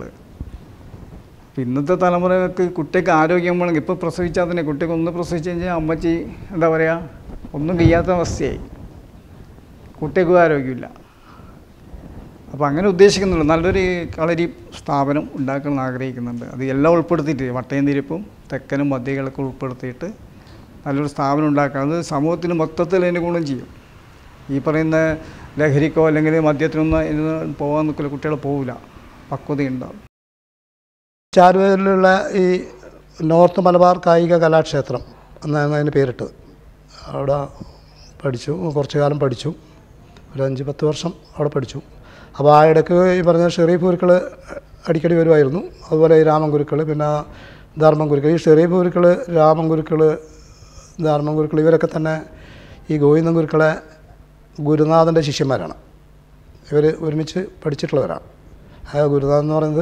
അപ്പോൾ ഇന്നത്തെ തലമുറകൾക്ക് കുട്ടിക്ക് ആരോഗ്യം വേണമെങ്കിൽ ഇപ്പോൾ പ്രസവിച്ചാൽ തന്നെ കുട്ടിക്ക് ഒന്ന് പ്രസവിച്ച് കഴിഞ്ഞാൽ അമ്മച്ചി എന്താ പറയുക ഒന്നും ചെയ്യാത്ത അവസ്ഥയായി, കുട്ടിക്കും ആരോഗ്യമില്ല. അപ്പോൾ അങ്ങനെ ഉദ്ദേശിക്കുന്നുള്ളൂ. നല്ലൊരു കളരി സ്ഥാപനം ഉണ്ടാക്കണമെന്ന് ആഗ്രഹിക്കുന്നുണ്ട്. അത് എല്ലാം ഉൾപ്പെടുത്തിയിട്ട് വട്ടയന്തിരിപ്പും തെക്കനും മധ്യകളൊക്കെ ഉൾപ്പെടുത്തിയിട്ട് നല്ലൊരു സ്ഥാപനം ഉണ്ടാക്കുക. അത് സമൂഹത്തിന് മൊത്തത്തിൽ അതിന് ഗുണം ചെയ്യും. ഈ പറയുന്ന ലഹരിക്കോ അല്ലെങ്കിൽ മദ്യത്തിനൊന്നും ഇതിന് പോകാൻ നിൽക്കില്ല, കുട്ടികൾ പോവില്ല, പക്വതയുണ്ടാവും. ചാരുവേലിലുള്ള ഈ നോർത്ത് മലബാർ കായിക കലാക്ഷേത്രം എന്നാണ് അതിന് പേരിട്ടത്. അവിടെ പഠിച്ചു, കുറച്ച് കാലം പഠിച്ചു, ഒരു അഞ്ച് പത്ത് വർഷം അവിടെ പഠിച്ചു. അപ്പോൾ ആ ഇടയ്ക്ക് ഈ പറഞ്ഞ ഷെറീഫ് ഗുരുക്കൾ അടിക്കടി വരുമായിരുന്നു. അതുപോലെ ഈ രാമൻ ഗുരുക്കൾ, പിന്നെ ധർമ്മം ഗുരുക്കൾ. ഈ ഷെറീഫ് ഗുരുക്കൾ, രാമൻ ഗുരുക്കൾ, ധർമ്മം ഗുരുക്കൾ ഇവരൊക്കെ തന്നെ ഈ ഗോവിന്ദൻ ഗുരുക്കളെ ഗുരുനാഥൻ്റെ ശിഷ്യന്മാരാണ്. ഇവർ ഒരുമിച്ച് പഠിച്ചിട്ടുള്ളവരാണ്. ആ ഗുരുനാഥൻ എന്ന് പറയുന്നത്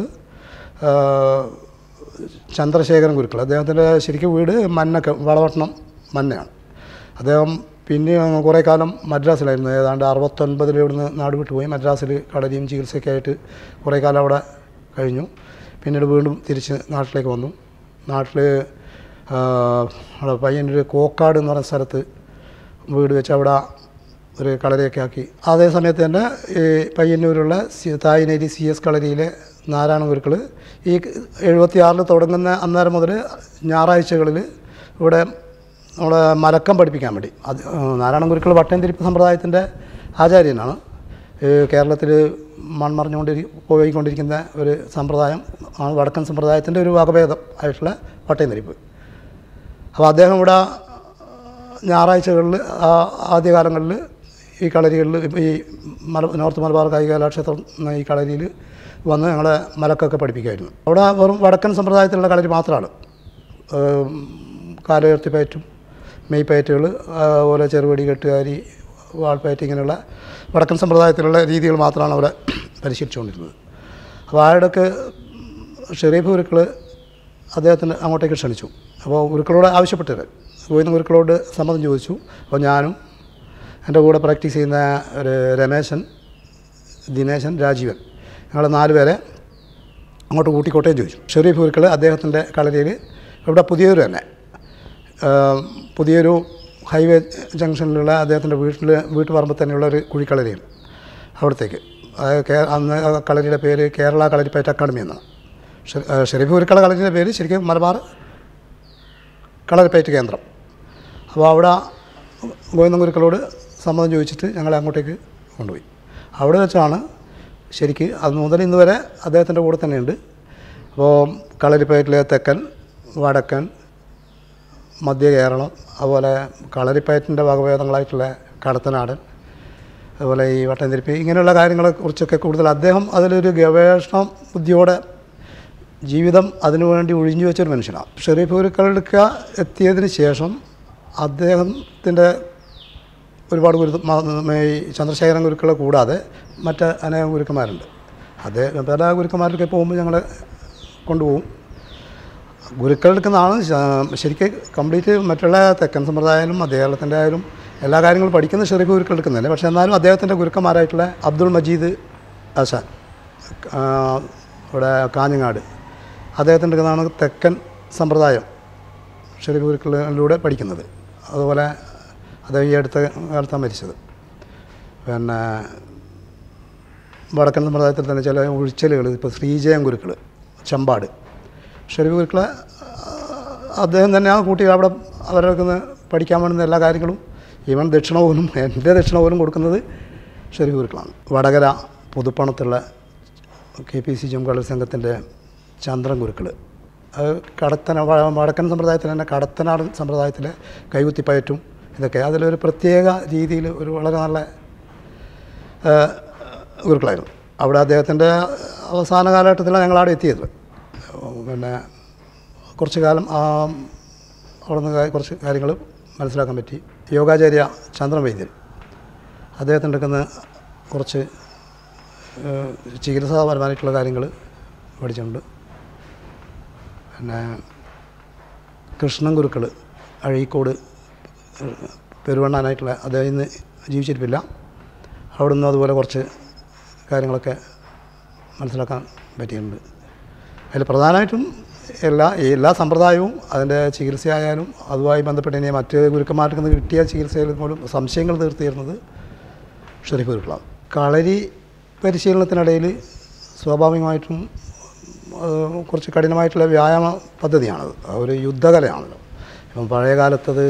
ചന്ദ്രശേഖരൻ ഗുരുക്കൾ. അദ്ദേഹത്തിൻ്റെ ശരിക്കും വീട് മന്നക്ക വളവട്ടണം മന്നയാണ്. അദ്ദേഹം പിന്നെ കുറേ കാലം മദ്രാസിലായിരുന്നു. ഏതാണ്ട് അറുപത്തൊൻപതിൽ ഇവിടുന്ന് നാട് വിട്ടുപോയി മദ്രാസിൽ കളരിയും ചികിത്സയൊക്കെ ആയിട്ട് കുറേ കാലം അവിടെ കഴിഞ്ഞു. പിന്നീട് വീണ്ടും തിരിച്ച് നാട്ടിലേക്ക് വന്നു. നാട്ടിൽ അവിടെ പയ്യന്നൂർ കോക്കാട് എന്ന് പറയുന്ന സ്ഥലത്ത് വീട് വെച്ച് അവിടെ ഒരു കളരിയൊക്കെ ആക്കി. അതേ സമയത്ത് തന്നെ ഈ പയ്യന്നൂരുള്ള സി തായ്നേരി സി എസ് കളരിയിലെ നാരായണ ഗുരുക്കൾ ഈ എഴുപത്തി ആറിൽ തുടങ്ങുന്ന അന്നേരം മുതൽ ഞായറാഴ്ചകളിൽ ഇവിടെ നമ്മുടെ മലക്കം പഠിപ്പിക്കാൻ വേണ്ടി അത് നാരായണ ഗുരുക്കൾ വട്ടയന്തിരിപ്പ് സമ്പ്രദായത്തിൻ്റെ ആചാര്യനാണ്. കേരളത്തിൽ മൺമറിഞ്ഞുകൊണ്ടിരി പോയിക്കൊണ്ടിരിക്കുന്ന ഒരു സമ്പ്രദായം ആണ് വടക്കൻ സമ്പ്രദായത്തിൻ്റെ ഒരു വകഭേദം ആയിട്ടുള്ള വട്ടയന്തിരിപ്പ്. അപ്പോൾ അദ്ദേഹം ഇവിടെ ഞായറാഴ്ചകളിൽ ആദ്യകാലങ്ങളിൽ ഈ കളരികളിൽ ഈ മല നോർത്ത് മലബാർ കായിക കലാക്ഷേത്രം എന്ന ഈ കളരിയിൽ വന്ന് ഞങ്ങളെ മലക്കൊക്കെ പഠിപ്പിക്കുമായിരുന്നു. അവിടെ വെറും വടക്കൻ സമ്പ്രദായത്തിലുള്ള കളരി മാത്രമാണ്. കാലുയർത്തിപ്പയറ്റും മെയ്പ്പയറ്റുകൾ, അതുപോലെ ചെറുപടി കെട്ടുകാരി, വാൾപ്പയറ്റ്, ഇങ്ങനെയുള്ള വടക്കൻ സമ്പ്രദായത്തിലുള്ള രീതികൾ മാത്രമാണ് അവിടെ പരിശീലിച്ചുകൊണ്ടിരുന്നത്. അപ്പോൾ ആ ഇടയ്ക്ക് ഷെറീഫ് ഗുരുക്കൾ അദ്ദേഹത്തിന് അങ്ങോട്ടേക്ക് ക്ഷണിച്ചു. അപ്പോൾ ഗുരുക്കളോട് ആവശ്യപ്പെട്ടത് ഗോവിന്ദ ഗുരുക്കളോട് സമ്മതം ചോദിച്ചു. അപ്പോൾ ഞാനും എൻ്റെ കൂടെ പ്രാക്ടീസ് ചെയ്യുന്ന ഒരു രമേശൻ, ദിനേശൻ, രാജീവൻ, ഞങ്ങൾ നാല് പേരെ അങ്ങോട്ട് കൂട്ടിക്കോട്ടേയും ചോദിച്ചു. ഷെറീഫ് ഗുരുക്കൾ അദ്ദേഹത്തിൻ്റെ കളരിയിൽ ഇവിടെ പുതിയൊരു തന്നെ പുതിയൊരു ഹൈവേ ജംഗ്ഷനിലുള്ള അദ്ദേഹത്തിൻ്റെ വീട്ടിൽ വീട്ടുപറമ്പിൽ തന്നെയുള്ള ഒരു കുഴിക്കളരിയാണ്. അവിടത്തേക്ക് അന്ന് കളരിയുടെ പേര് കേരള കളരിപ്പയറ്റ് അക്കാഡമി എന്നാണ്. ഷെറീഫ് ഗുരുക്കള കളരിയുടെ പേര് ശരിക്കും മലബാർ കളരിപ്പയറ്റ് കേന്ദ്രം. അപ്പോൾ അവിടെ ഗോവിന്ദൻ ഗുരുക്കളോട് സമ്മതം ചോദിച്ചിട്ട് ഞങ്ങളെ അങ്ങോട്ടേക്ക് കൊണ്ടുപോയി. അവിടെ വെച്ചാണ് ശരിക്ക് അത് മുതൽ ഇന്ന് വരെ അദ്ദേഹത്തിൻ്റെ കൂടെ തന്നെയുണ്ട്. അപ്പോൾ കളരിപ്പയറ്റിലെ തെക്കൻ, വടക്കൻ, മധ്യ കേരളം, അതുപോലെ കളരിപ്പയറ്റിൻ്റെ വകഭേദങ്ങളായിട്ടുള്ള കടത്തനാടൻ, അതുപോലെ ഈ വട്ടയന്തിരിപ്പ്, ഇങ്ങനെയുള്ള കാര്യങ്ങളെക്കുറിച്ചൊക്കെ കൂടുതൽ അദ്ദേഹം അതിലൊരു ഗവേഷണ ബുദ്ധിയോടെ ജീവിതം അതിനുവേണ്ടി ഒഴിഞ്ഞു വെച്ചൊരു മനുഷ്യനാണ്. ഷെറീഫ് ഗുരുക്കളെടുക്കുക എത്തിയതിന് ശേഷം അദ്ദേഹത്തിൻ്റെ ഒരുപാട് ഗുരു ഈ ചന്ദ്രശേഖരൻ ഗുരുക്കളെ കൂടാതെ മറ്റ് അനേകം ഗുരുക്കന്മാരുണ്ട്. അദ്ദേഹം പല ഗുരുക്കന്മാരൊക്കെ പോകുമ്പോൾ ഞങ്ങൾ കൊണ്ടുപോകും. ഗുരുക്കളെടുക്കുന്നതാണ് ശരിക്കും കംപ്ലീറ്റ് മറ്റുള്ള തെക്കൻ സമ്പ്രദായത്തിലും മധ്യകേരളത്തിൻ്റെ ആയാലും എല്ലാ കാര്യങ്ങളും പഠിക്കുന്ന ഷെറീഫ് ഗുരുക്കളെടുക്കുന്നില്ല. പക്ഷേ എന്നാലും അദ്ദേഹത്തിൻ്റെ ഗുരുക്കന്മാരായിട്ടുള്ള അബ്ദുൾ മജീദ് ആശാൻ ഇവിടെ കാഞ്ഞങ്ങാട്, അദ്ദേഹത്തിൻ്റെ എടുക്കുന്നതാണ് തെക്കൻ സമ്പ്രദായം ഷെറീഫ് ഗുരുക്കളിലൂടെ പഠിക്കുന്നത്. അതുപോലെ അദ്ദേഹം ഈ അടുത്ത കാലത്താണ് മരിച്ചത്. പിന്നെ വടക്കൻ സമ്പ്രദായത്തിൽ തന്നെ ചില ഒഴിച്ചലുകൾ, ഇപ്പോൾ ശ്രീജയം ഗുരുക്കൾ ചമ്പാട് ഷെരീഫ് ഗുരുക്കളെ അദ്ദേഹം തന്നെയാണ് കൂട്ടി അവിടെ അവർക്ക് പഠിക്കാൻ വേണ്ടുന്ന എല്ലാ കാര്യങ്ങളും ഈവൻ ദക്ഷിണ പോലും എൻ്റെ ദക്ഷിണ പോലും കൊടുക്കുന്നത് ഷെരീഫ് ഗുരുക്കളാണ്. വടകര പുതുപ്പണത്തുള്ള കെ പി സി ജംഗാളി സംഘത്തിൻ്റെ ചന്ദ്രൻ ഗുരുക്കൾ, അത് കടത്തന വടക്കൻ സമ്പ്രദായത്തിൽ തന്നെ കടത്തനാട് സമ്പ്രദായത്തിലെ കൈകുത്തിപ്പയറ്റും ഇതൊക്കെ അതിലൊരു പ്രത്യേക രീതിയിൽ ഒരു വളരെ നല്ല ഗുരുക്കളായിരുന്നു. അവിടെ അദ്ദേഹത്തിൻ്റെ അവസാന കാലഘട്ടത്തിലാണ് ഞങ്ങളവിടെ എത്തിയത്. പിന്നെ കുറച്ച് കാലം അവിടെ നിന്ന് കുറച്ച് കാര്യങ്ങൾ മനസ്സിലാക്കാൻ പറ്റി. യോഗാചാര്യ ചന്ദ്രൻ വൈദ്യർ അദ്ദേഹത്തിൻ്റെ അടുക്കുന്ന കുറച്ച് ചികിത്സാപരമായിട്ടുള്ള കാര്യങ്ങൾ പഠിച്ചിട്ടുണ്ട്. പിന്നെ കൃഷ്ണൻ ഗുരുക്കൾ അഴീക്കോട് പെരുവണ്ണാനായിട്ടുള്ള അദ്ദേഹം ഇന്ന് ജീവിച്ചിരിപ്പില്ല. അവിടെ നിന്നും അതുപോലെ കുറച്ച് കാര്യങ്ങളൊക്കെ മനസ്സിലാക്കാൻ പറ്റിയിട്ടുണ്ട്. അതിൽ പ്രധാനമായിട്ടും എല്ലാ എല്ലാ സമ്പ്രദായവും അതിൻ്റെ ചികിത്സയായാലും അതുമായി ബന്ധപ്പെട്ട് ഇനി മറ്റ് ഗുരുക്കന്മാർക്ക് നിന്ന് കിട്ടിയ ചികിത്സയിൽ പോലും സംശയങ്ങൾ തീർത്തിരുന്നത് ഷെരീഫ് ഗുരുക്കളാണ്. കളരി പരിശീലനത്തിനിടയിൽ സ്വാഭാവികമായിട്ടും കുറച്ച് കഠിനമായിട്ടുള്ള വ്യായാമ പദ്ധതിയാണത്. ഒരു യുദ്ധകലയാണല്ലോ. ഇപ്പം പഴയ കാലത്തത്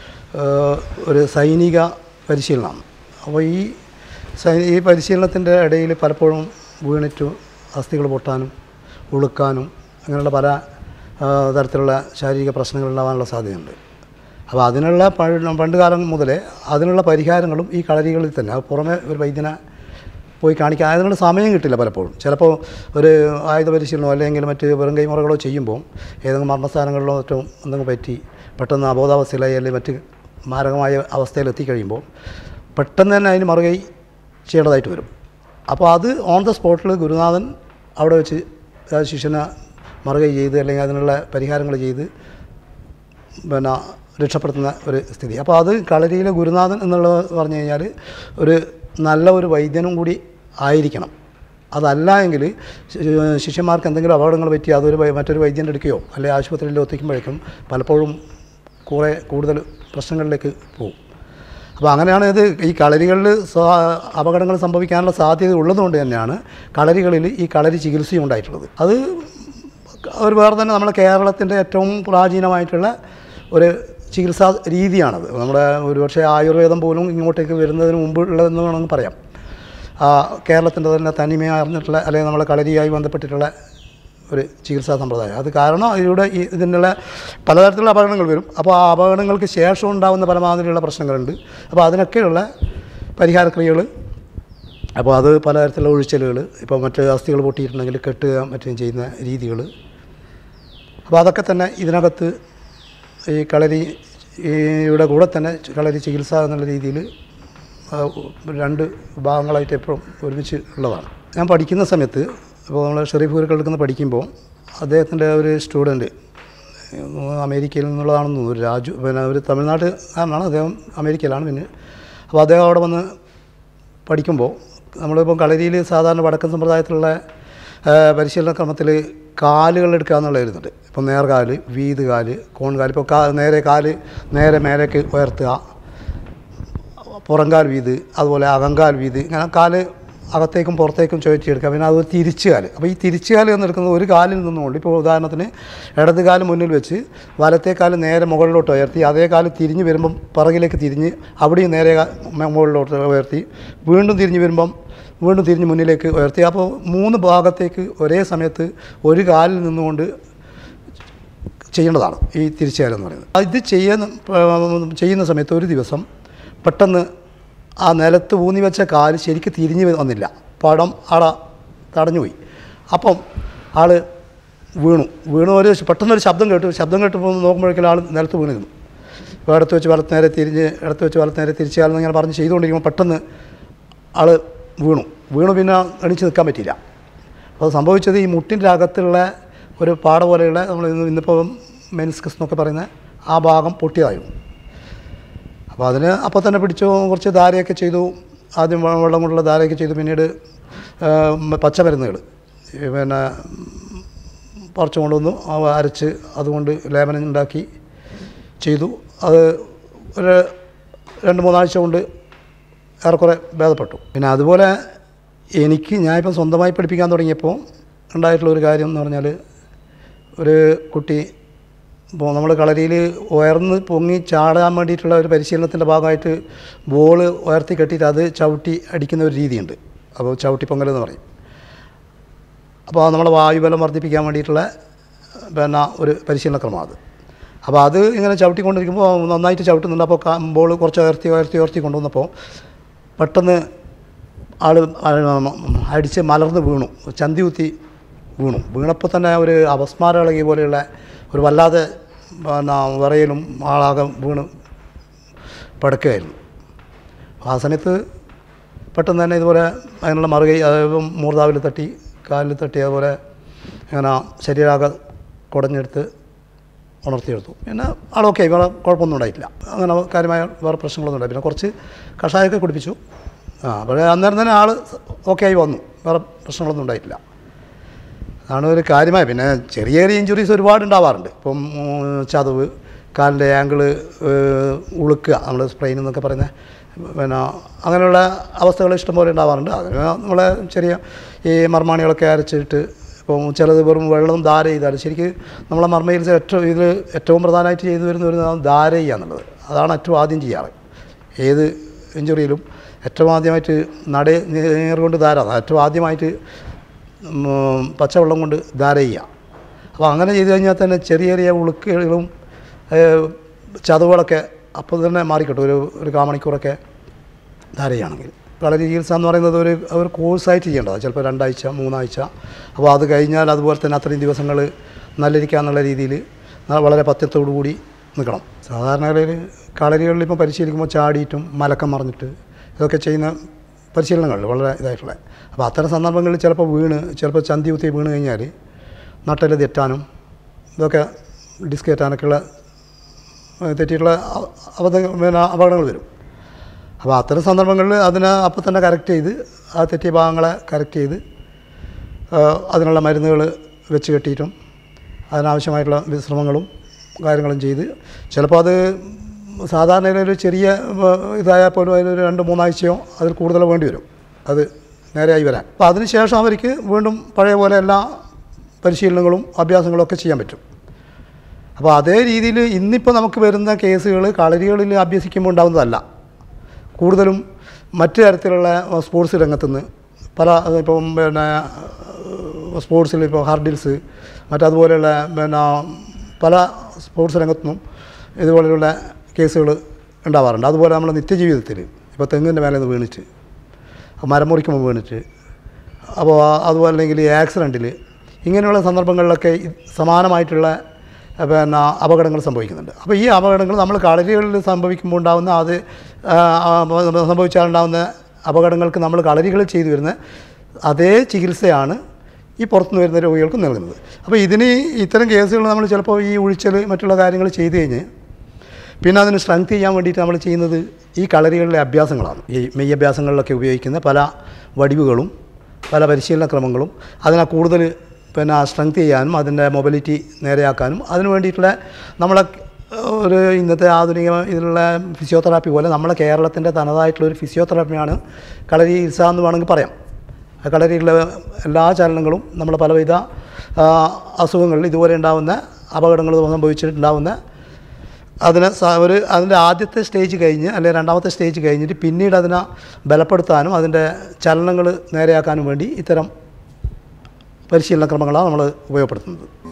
ഒരു സൈനിക പരിശീലനമാണ്. അപ്പോൾ ഈ സൈ ഈ പരിശീലനത്തിൻ്റെ ഇടയിൽ പലപ്പോഴും വീണിട്ട് അസ്ഥികൾ പൊട്ടാനും ഉളുക്കാനും അങ്ങനെയുള്ള പല തരത്തിലുള്ള ശാരീരിക പ്രശ്നങ്ങൾ ഉണ്ടാകാനുള്ള സാധ്യതയുണ്ട്. അപ്പോൾ അതിനുള്ള പണ്ട് കാലം മുതലേ അതിനുള്ള പരിഹാരങ്ങളും ഈ കളരികളിൽ തന്നെ, അത് പുറമെ ഒരു വൈദ്യനെ പോയി കാണിക്കാൻ അതിനുള്ള സമയം കിട്ടില്ല പലപ്പോഴും. ചിലപ്പോൾ ഒരു ആയുധ പരിശീലനമോ അല്ലെങ്കിൽ മറ്റ് വെറും കൈമുറകളോ ചെയ്യുമ്പോൾ ഏതെങ്കിലും മർമ്മസ്ഥാനങ്ങളിലോ മറ്റും എന്തെങ്കിലും പറ്റി പെട്ടെന്ന് അബോധാവസ്ഥയിലായി അല്ലെങ്കിൽ മറ്റ് മാരകമായ അവസ്ഥയിൽ എത്തിക്കഴിയുമ്പോൾ പെട്ടെന്ന് തന്നെ അതിന് മറുകൈ ചെയ്യേണ്ടതായിട്ട് വരും. അപ്പോൾ അത് ഓൺ ദ സ്പോട്ടിൽ ഗുരുനാഥൻ അവിടെ വെച്ച് ശിഷ്യനെ മറുകൈ ചെയ്ത് അല്ലെങ്കിൽ അതിനുള്ള പരിഹാരങ്ങൾ ചെയ്ത് പിന്നെ രക്ഷപ്പെടുത്തുന്ന ഒരു സ്ഥിതി. അപ്പോൾ അത് കളരിയിലെ ഗുരുനാഥൻ എന്നുള്ളത് പറഞ്ഞു കഴിഞ്ഞാൽ ഒരു നല്ല ഒരു വൈദ്യനും കൂടി ആയിരിക്കണം. അതല്ല എങ്കിൽ ശിഷ്യന്മാർക്ക് എന്തെങ്കിലും അപകടങ്ങൾ പറ്റി അതൊരു മറ്റൊരു വൈദ്യൻ്റെ എടുക്കുകയോ അല്ലെങ്കിൽ ആശുപത്രിയിൽ എത്തിക്കുമ്പോഴേക്കും പലപ്പോഴും കുറേ കൂടുതൽ പ്രശ്നങ്ങളിലേക്ക് പോകും. അപ്പോൾ അങ്ങനെയാണ് ഇത് ഈ കളരികളിൽ അപകടങ്ങൾ സംഭവിക്കാനുള്ള സാധ്യത ഉള്ളതുകൊണ്ട് തന്നെയാണ് കളരികളിൽ ഈ കളരി ചികിത്സയും ഉണ്ടായിട്ടുള്ളത്. അത് ഒരു വേറെ തന്നെ നമ്മുടെ കേരളത്തിൻ്റെ ഏറ്റവും പ്രാചീനമായിട്ടുള്ള ഒരു ചികിത്സാ രീതിയാണത്. നമ്മുടെ ഒരുപക്ഷെ ആയുർവേദം പോലും ഇങ്ങോട്ടേക്ക് വരുന്നതിന് മുമ്പ് ഉള്ളതെന്ന് വേണമെങ്കിൽ പറയാം. കേരളത്തിൻ്റെ തന്നെ തനിമയാർന്നിട്ടുള്ള അല്ലെങ്കിൽ നമ്മളെ കളരിയായി ബന്ധപ്പെട്ടിട്ടുള്ള ഒരു ചികിത്സാ സമ്പ്രദായം. അത് കാരണം ഇതിലൂടെ ഈ ഇതിനുള്ള പലതരത്തിലുള്ള അപകടങ്ങൾ വരും. അപ്പോൾ ആ അപകടങ്ങൾക്ക് ശേഷം ഉണ്ടാകുന്ന പരമാവധിയുള്ള പ്രശ്നങ്ങളുണ്ട്. അപ്പോൾ അതിനൊക്കെയുള്ള പരിഹാരക്രിയകൾ, അപ്പോൾ അത് പലതരത്തിലുള്ള ഒഴിച്ചലുകൾ, ഇപ്പോൾ മറ്റ് അസ്ഥികൾ പൊട്ടിയിട്ടുണ്ടെങ്കിൽ കെട്ടുക മറ്റും ചെയ്യുന്ന രീതികൾ, അപ്പോൾ അതൊക്കെ തന്നെ ഇതിനകത്ത് ഈ കളരിയുടെ കൂടെ തന്നെ കളരി ചികിത്സ എന്നുള്ള രീതിയിൽ രണ്ട് ഭാഗങ്ങളായിട്ട് എപ്പോഴും ഒരുമിച്ച് ഉള്ളതാണ്. ഞാൻ പഠിക്കുന്ന സമയത്ത് ഇപ്പോൾ നമ്മൾ ഷെരീഫ് ഗുരുക്കൾ എടുക്കുന്ന പഠിക്കുമ്പോൾ അദ്ദേഹത്തിൻ്റെ ഒരു സ്റ്റുഡൻറ്റ് അമേരിക്കയിൽ നിന്നുള്ളതാണെന്ന് തോന്നുന്നു, ഒരു രാജു, പിന്നെ ഒരു തമിഴ്നാട്ടുകാരനാണ് അദ്ദേഹം, അമേരിക്കയിലാണ്. പിന്നെ അപ്പോൾ അദ്ദേഹം അവിടെ വന്ന് പഠിക്കുമ്പോൾ നമ്മളിപ്പോൾ കളരിയിൽ സാധാരണ വടക്കൻ സമ്പ്രദായത്തിലുള്ള പരിശീലന ക്രമത്തിൽ കാലുകൾ എടുക്കുക എന്നുള്ളതായിരുന്നുണ്ട്. ഇപ്പോൾ നേർകാല്, വീതുകാല്, കോൺകാല്. ഇപ്പോൾ കാ നേരെ കാല് നേരെ മേലേക്ക് ഉയർത്തുക, പുറംകാൽ വീത്, അതുപോലെ അകങ്കാൽ വീത്, ഇങ്ങനെ കാല് അകത്തേക്കും പുറത്തേക്കും ചുഴറ്റിയെടുക്കുക. പിന്നെ അതുപോലെ തിരിച്ചുകാല്. അപ്പോൾ ഈ തിരിച്ചുകാല് എന്നെടുക്കുന്നത് ഒരു കാലിൽ നിന്നുകൊണ്ട്, ഇപ്പോൾ ഉദാഹരണത്തിന് ഇടത് കാല് മുന്നിൽ വെച്ച് വലത്തെ കാല് നേരെ മുകളിലോട്ട് ഉയർത്തി അതേ കാല് തിരിഞ്ഞ് വരുമ്പം പിറകിലേക്ക് തിരിഞ്ഞ് അവിടെയും നേരെ മുകളിലോട്ട് ഉയർത്തി വീണ്ടും തിരിഞ്ഞ് വരുമ്പം വീണ്ടും തിരിഞ്ഞ് മുന്നിലേക്ക് ഉയർത്തി. അപ്പോൾ മൂന്ന് ഭാഗത്തേക്ക് ഒരേ സമയത്ത് ഒരു കാലിൽ നിന്നുകൊണ്ട് ചെയ്യേണ്ടതാണ് ഈ തിരിച്ചുകാലെന്ന് പറയുന്നത്. ഇത് ചെയ്യുന്ന ചെയ്യുന്ന സമയത്ത് ഒരു ദിവസം പെട്ടെന്ന് ആ നിലത്ത് ഊന്നി വെച്ച കാല് ശരിക്ക് തിരിഞ്ഞ് വന്നില്ല, പടം ആടെ തടഞ്ഞുപോയി. അപ്പം ആൾ വീണു വീണു ഒരു പെട്ടെന്നൊരു ശബ്ദം കേട്ടു. ശബ്ദം കേട്ടപ്പോൾ നോക്കുമ്പോഴേക്കും ആൾ നിലത്ത് വീണിരുന്നു. ഇപ്പോൾ ഇടത്ത് വെച്ച് വലത്ത് നേരെ തിരിഞ്ഞ് ഇടത്ത് വെച്ച് വലത്ത് നേരെ തിരിച്ചാലെന്ന് ഇങ്ങനെ പറഞ്ഞ് ചെയ്തുകൊണ്ടിരിക്കുമ്പോൾ പെട്ടെന്ന് ആൾ വീണു വീണു പിന്നെ എണീച്ച് നിൽക്കാൻ പറ്റിയില്ല. അപ്പോൾ സംഭവിച്ചത് ഈ മുട്ടിൻ്റെ അകത്തുള്ള ഒരു പാട പോലെയുള്ള നമ്മൾ ഇന്നിപ്പോൾ മെനിസ്കസ് എന്നൊക്കെ പറയുന്ന ആ ഭാഗം പൊട്ടിയതായിരുന്നു. അപ്പോൾ അതിന് അപ്പോൾ തന്നെ പിടിച്ചു കുറച്ച് ധാരയൊക്കെ ചെയ്തു. ആദ്യം വെള്ളം കൊണ്ടുള്ള ധാരയൊക്കെ ചെയ്തു. പിന്നീട് പച്ചമരുന്നുകൾ പിന്നെ പറിച്ചു കൊണ്ടുവന്നു അരച്ച് അതുകൊണ്ട് ലേപനം ഉണ്ടാക്കി ചെയ്തു. അത് ഒരു രണ്ട് മൂന്നാഴ്ച കൊണ്ട് ഏറെക്കുറെ ഭേദപ്പെട്ടു. പിന്നെ അതുപോലെ എനിക്ക് ഞാനിപ്പോൾ സ്വന്തമായി പഠിപ്പിക്കാൻ തുടങ്ങിയപ്പോൾ ഉണ്ടായിട്ടുള്ള ഒരു കാര്യം എന്ന് പറഞ്ഞാൽ, ഒരു കുട്ടി ഇപ്പോൾ നമ്മൾ കളരിയിൽ ഉയർന്ന് പൊങ്ങി ചാടാൻ വേണ്ടിയിട്ടുള്ള ഒരു പരിശീലനത്തിൻ്റെ ഭാഗമായിട്ട് ബോൾ ഉയർത്തി കെട്ടിയിട്ട് അത് ചവിട്ടി അടിക്കുന്ന ഒരു രീതിയുണ്ട്. അപ്പോൾ ചവിട്ടി പൊങ്ങലെന്ന് പറയും. അപ്പോൾ നമ്മൾ വായുബലം വർദ്ധിപ്പിക്കാൻ വേണ്ടിയിട്ടുള്ള പിന്നെ ഒരു പരിശീലനക്രമം അത്. അപ്പോൾ അത് ഇങ്ങനെ ചവിട്ടിക്കൊണ്ടിരിക്കുമ്പോൾ നന്നായിട്ട് ചവിട്ടുന്നുണ്ട്. അപ്പോൾ ബോൾ കുറച്ച് ഉയർത്തി ഉയർത്തി ഉയർത്തി കൊണ്ടുവന്നപ്പോൾ പെട്ടെന്ന് ആൾ അടിച്ച് മലർന്ന് വീണു, ചന്തി കുത്തി വീണു. വീണപ്പോൾ തന്നെ ഒരു അപസ്മാരളകി പോലെയുള്ള ഒരു വല്ലാതെ പിന്നെ വിറയലും ആളാകെ വീണ് പടക്കുകയായിരുന്നു. ആ സമയത്ത് പെട്ടെന്ന് തന്നെ ഇതുപോലെ അതിനുള്ള മറുകൈ, അതായത് മൂർധാവിൽ തട്ടി, കാലിൽ തട്ടി, അതുപോലെ ഇങ്ങനെ ശരീരാകെ കുടഞ്ഞെടുത്ത് ഉണർത്തിയെടുത്തു. പിന്നെ ആളൊക്കെ വേറെ കുഴപ്പമൊന്നും ഉണ്ടായിട്ടില്ല. അങ്ങനെ കാര്യമായ വേറെ പ്രശ്നങ്ങളൊന്നും ഉണ്ടായി. പിന്നെ കുറച്ച് കഷായമൊക്കെ കുടിപ്പിച്ചു. ആ പക്ഷേ അന്നേരം തന്നെ ആൾ ഓക്കെ ആയി വന്നു, വേറെ പ്രശ്നങ്ങളൊന്നും ഉണ്ടായിട്ടില്ല. അതാണ് ഒരു കാര്യമായ. പിന്നെ ചെറിയ ചെറിയ ഇഞ്ചുറീസ് ഒരുപാട് ഉണ്ടാവാറുണ്ട്. ഇപ്പം ചതവ്, കാലിൻ്റെ ആങ്കിള് ഉളുക്കുക, നമ്മൾ സ്പ്രെയിൻ എന്നൊക്കെ പറയുന്നത്, പിന്നെ അങ്ങനെയുള്ള അവസ്ഥകൾ ഇഷ്ടംപോലെ ഉണ്ടാവാറുണ്ട്. അതിന് നമ്മളെ ചെറിയ ഈ മർമാണികളൊക്കെ അരച്ചിട്ട്, ഇപ്പം ചിലത് വെറും വെള്ളം ധാര ചെയ്താൽ, ശരിക്കും നമ്മളെ മർമ്മയിൽ ഏറ്റവും ഇതിൽ ഏറ്റവും പ്രധാനമായിട്ട് ചെയ്തു വരുന്ന ഒരു ധാര ചെയ്യുക എന്നുള്ളത്. അതാണ് ഏറ്റവും ആദ്യം ചെയ്യാറ്. ഏത് ഇഞ്ചുറിയിലും ഏറ്റവും ആദ്യമായിട്ട് നട നീറുകൊണ്ട് ധാര, ഏറ്റവും ആദ്യമായിട്ട് പച്ചവെള്ളം കൊണ്ട് ധാര ചെയ്യുക. അപ്പോൾ അങ്ങനെ ചെയ്ത് കഴിഞ്ഞാൽ തന്നെ ചെറിയ ചെറിയ ഉളുക്കുകളും ചതവുകളൊക്കെ അപ്പോൾ തന്നെ മാറിക്കിട്ടും. ഒരു ഒരു കാമണിക്കൂറൊക്കെ ധാര ചെയ്യുകയാണെങ്കിൽ. കളരി ചികിത്സ എന്ന് പറയുന്നത് ഒരു ഒരു കോഴ്സായിട്ട് ചെയ്യേണ്ടതാണ്. ചിലപ്പോൾ രണ്ടാഴ്ച മൂന്നാഴ്ച. അപ്പോൾ അത് കഴിഞ്ഞാൽ അതുപോലെ തന്നെ അത്രയും ദിവസങ്ങൾ നല്ലിരിക്കുക എന്നുള്ള രീതിയിൽ വളരെ പഥ്യത്തോടു കൂടി നിൽക്കണം. സാധാരണ കളരികളിൽ ഇപ്പോൾ പരിശീലിക്കുമ്പോൾ ചാടിയിട്ടും മലക്കം മറിഞ്ഞിട്ട് ഇതൊക്കെ ചെയ്യുന്ന പരിശീലനങ്ങളിൽ വളരെ ഇതായിട്ടുള്ള. അപ്പോൾ അത്തരം സന്ദർഭങ്ങളിൽ ചിലപ്പോൾ വീണ്, ചിലപ്പോൾ ചന്തി കുത്തി വീണ് കഴിഞ്ഞാൽ നട്ടൽ തെറ്റാനും ഇതൊക്കെ ഡിസ്ക് കയറ്റാനൊക്കെയുള്ള തെറ്റിയിട്ടുള്ള അബദ്ധ പിന്നെ അപകടങ്ങൾ വരും. അപ്പോൾ അത്തരം സന്ദർഭങ്ങളിൽ അതിനെ അപ്പോൾ തന്നെ കറക്റ്റ് ചെയ്ത് ആ തെറ്റിയ ഭാഗങ്ങളെ കറക്റ്റ് ചെയ്ത് അതിനുള്ള മരുന്നുകൾ വെച്ച് കെട്ടിയിട്ടും അതിനാവശ്യമായിട്ടുള്ള വിശ്രമങ്ങളും കാര്യങ്ങളും ചെയ്ത്, ചിലപ്പോൾ അത് സാധാരണ ഒരു ചെറിയ ഇതായാൽ പോലും അതിനൊരു രണ്ട് മൂന്നാഴ്ചയോ അതിൽ കൂടുതലോ വേണ്ടി വരും അത് നേരെയായി വരാൻ. അപ്പോൾ അതിന് ശേഷം അവർക്ക് വീണ്ടും പഴയ പോലെ എല്ലാ പരിശീലനങ്ങളും അഭ്യാസങ്ങളും ഒക്കെ ചെയ്യാൻ പറ്റും. അപ്പോൾ അതേ രീതിയിൽ ഇന്നിപ്പോൾ നമുക്ക് വരുന്ന കേസുകൾ കളരികളിൽ അഭ്യസിക്കുമ്പോൾ ഉണ്ടാകുന്നതല്ല. കൂടുതലും മറ്റു തരത്തിലുള്ള സ്പോർട്സ് രംഗത്തുനിന്ന് പല, ഇപ്പം പിന്നെ സ്പോർട്സിൽ ഇപ്പോൾ ഹർഡിൽസ്, മറ്റതുപോലെയുള്ള പിന്നെ പല സ്പോർട്സ് രംഗത്തുനിന്നും ഇതുപോലെയുള്ള കേസുകൾ ഉണ്ടാവാറുണ്ട്. അതുപോലെ നമ്മുടെ നിത്യജീവിതത്തിൽ ഇപ്പോൾ തെങ്ങിൻ്റെ മേലെ നിന്ന് വീണിട്ട്, മരം മുറിക്കുമ്പോൾ വീണിട്ട്, അപ്പോൾ അതുപോലെ അല്ലെങ്കിൽ ആക്സിഡൻറ്റിൽ, ഇങ്ങനെയുള്ള സന്ദർഭങ്ങളിലൊക്കെ സമാനമായിട്ടുള്ള പിന്നെ അപകടങ്ങൾ സംഭവിക്കുന്നുണ്ട്. അപ്പോൾ ഈ അപകടങ്ങൾ നമ്മൾ കളരികളിൽ സംഭവിക്കുമ്പോൾ ഉണ്ടാകുന്ന അത് സംഭവിച്ചാലുണ്ടാകുന്ന അപകടങ്ങൾക്ക് നമ്മൾ കളരികളിൽ ചെയ്തു വരുന്ന അതേ ചികിത്സയാണ് ഈ പുറത്തുനിന്ന് വരുന്ന രോഗികൾക്ക് നൽകുന്നത്. അപ്പോൾ ഇതിന് ഇത്തരം കേസുകൾ നമ്മൾ ചിലപ്പോൾ ഈ ഉഴിച്ചൽ മറ്റുള്ള കാര്യങ്ങൾ ചെയ്തു കഴിഞ്ഞ് പിന്നെ അതിന് സ്ട്രെങ്ത് ചെയ്യാൻ വേണ്ടിയിട്ട് നമ്മൾ ചെയ്യുന്നത് ഈ കളരികളിലെ അഭ്യാസങ്ങളാണ്. ഈ മെയ് അഭ്യാസങ്ങളിലൊക്കെ ഉപയോഗിക്കുന്ന പല വടിവുകളും പല പരിശീലന ക്രമങ്ങളും അതിനെ കൂടുതൽ പിന്നെ സ്ട്രെങ്ത് ചെയ്യാനും അതിൻ്റെ മൊബിലിറ്റി നേരെയാക്കാനും അതിന് വേണ്ടിയിട്ടുള്ള നമ്മളെ ഒരു ഇന്നത്തെ ആധുനിക ഇതിലുള്ള ഫിസിയോതെറാപ്പി പോലെ നമ്മളെ കേരളത്തിൻ്റെ തനതായിട്ടുള്ളൊരു ഫിസിയോതെറാപ്പിയാണ് കളരി ചികിത്സ എന്ന് വേണമെങ്കിൽ പറയാം. കളരിയിലുള്ള എല്ലാ ചലനങ്ങളും നമ്മൾ പലവിധ അസുഖങ്ങളിൽ ഇതുപോലെ ഉണ്ടാകുന്ന അപകടങ്ങൾ സംഭവിച്ചിട്ടുണ്ടാകുന്ന അതിനെ ഒരു അതിൻ്റെ ആദ്യത്തെ സ്റ്റേജ് കഴിഞ്ഞ് അല്ലെങ്കിൽ രണ്ടാമത്തെ സ്റ്റേജ് കഴിഞ്ഞിട്ട് പിന്നീട് അതിനെ ബലപ്പെടുത്താനും അതിൻ്റെ ചലനങ്ങൾ നേരെയാക്കാനും വേണ്ടി ഇത്തരം പരിശീലന ക്രമങ്ങളാണ് നമ്മൾ ഉപയോഗപ്പെടുത്തുന്നത്.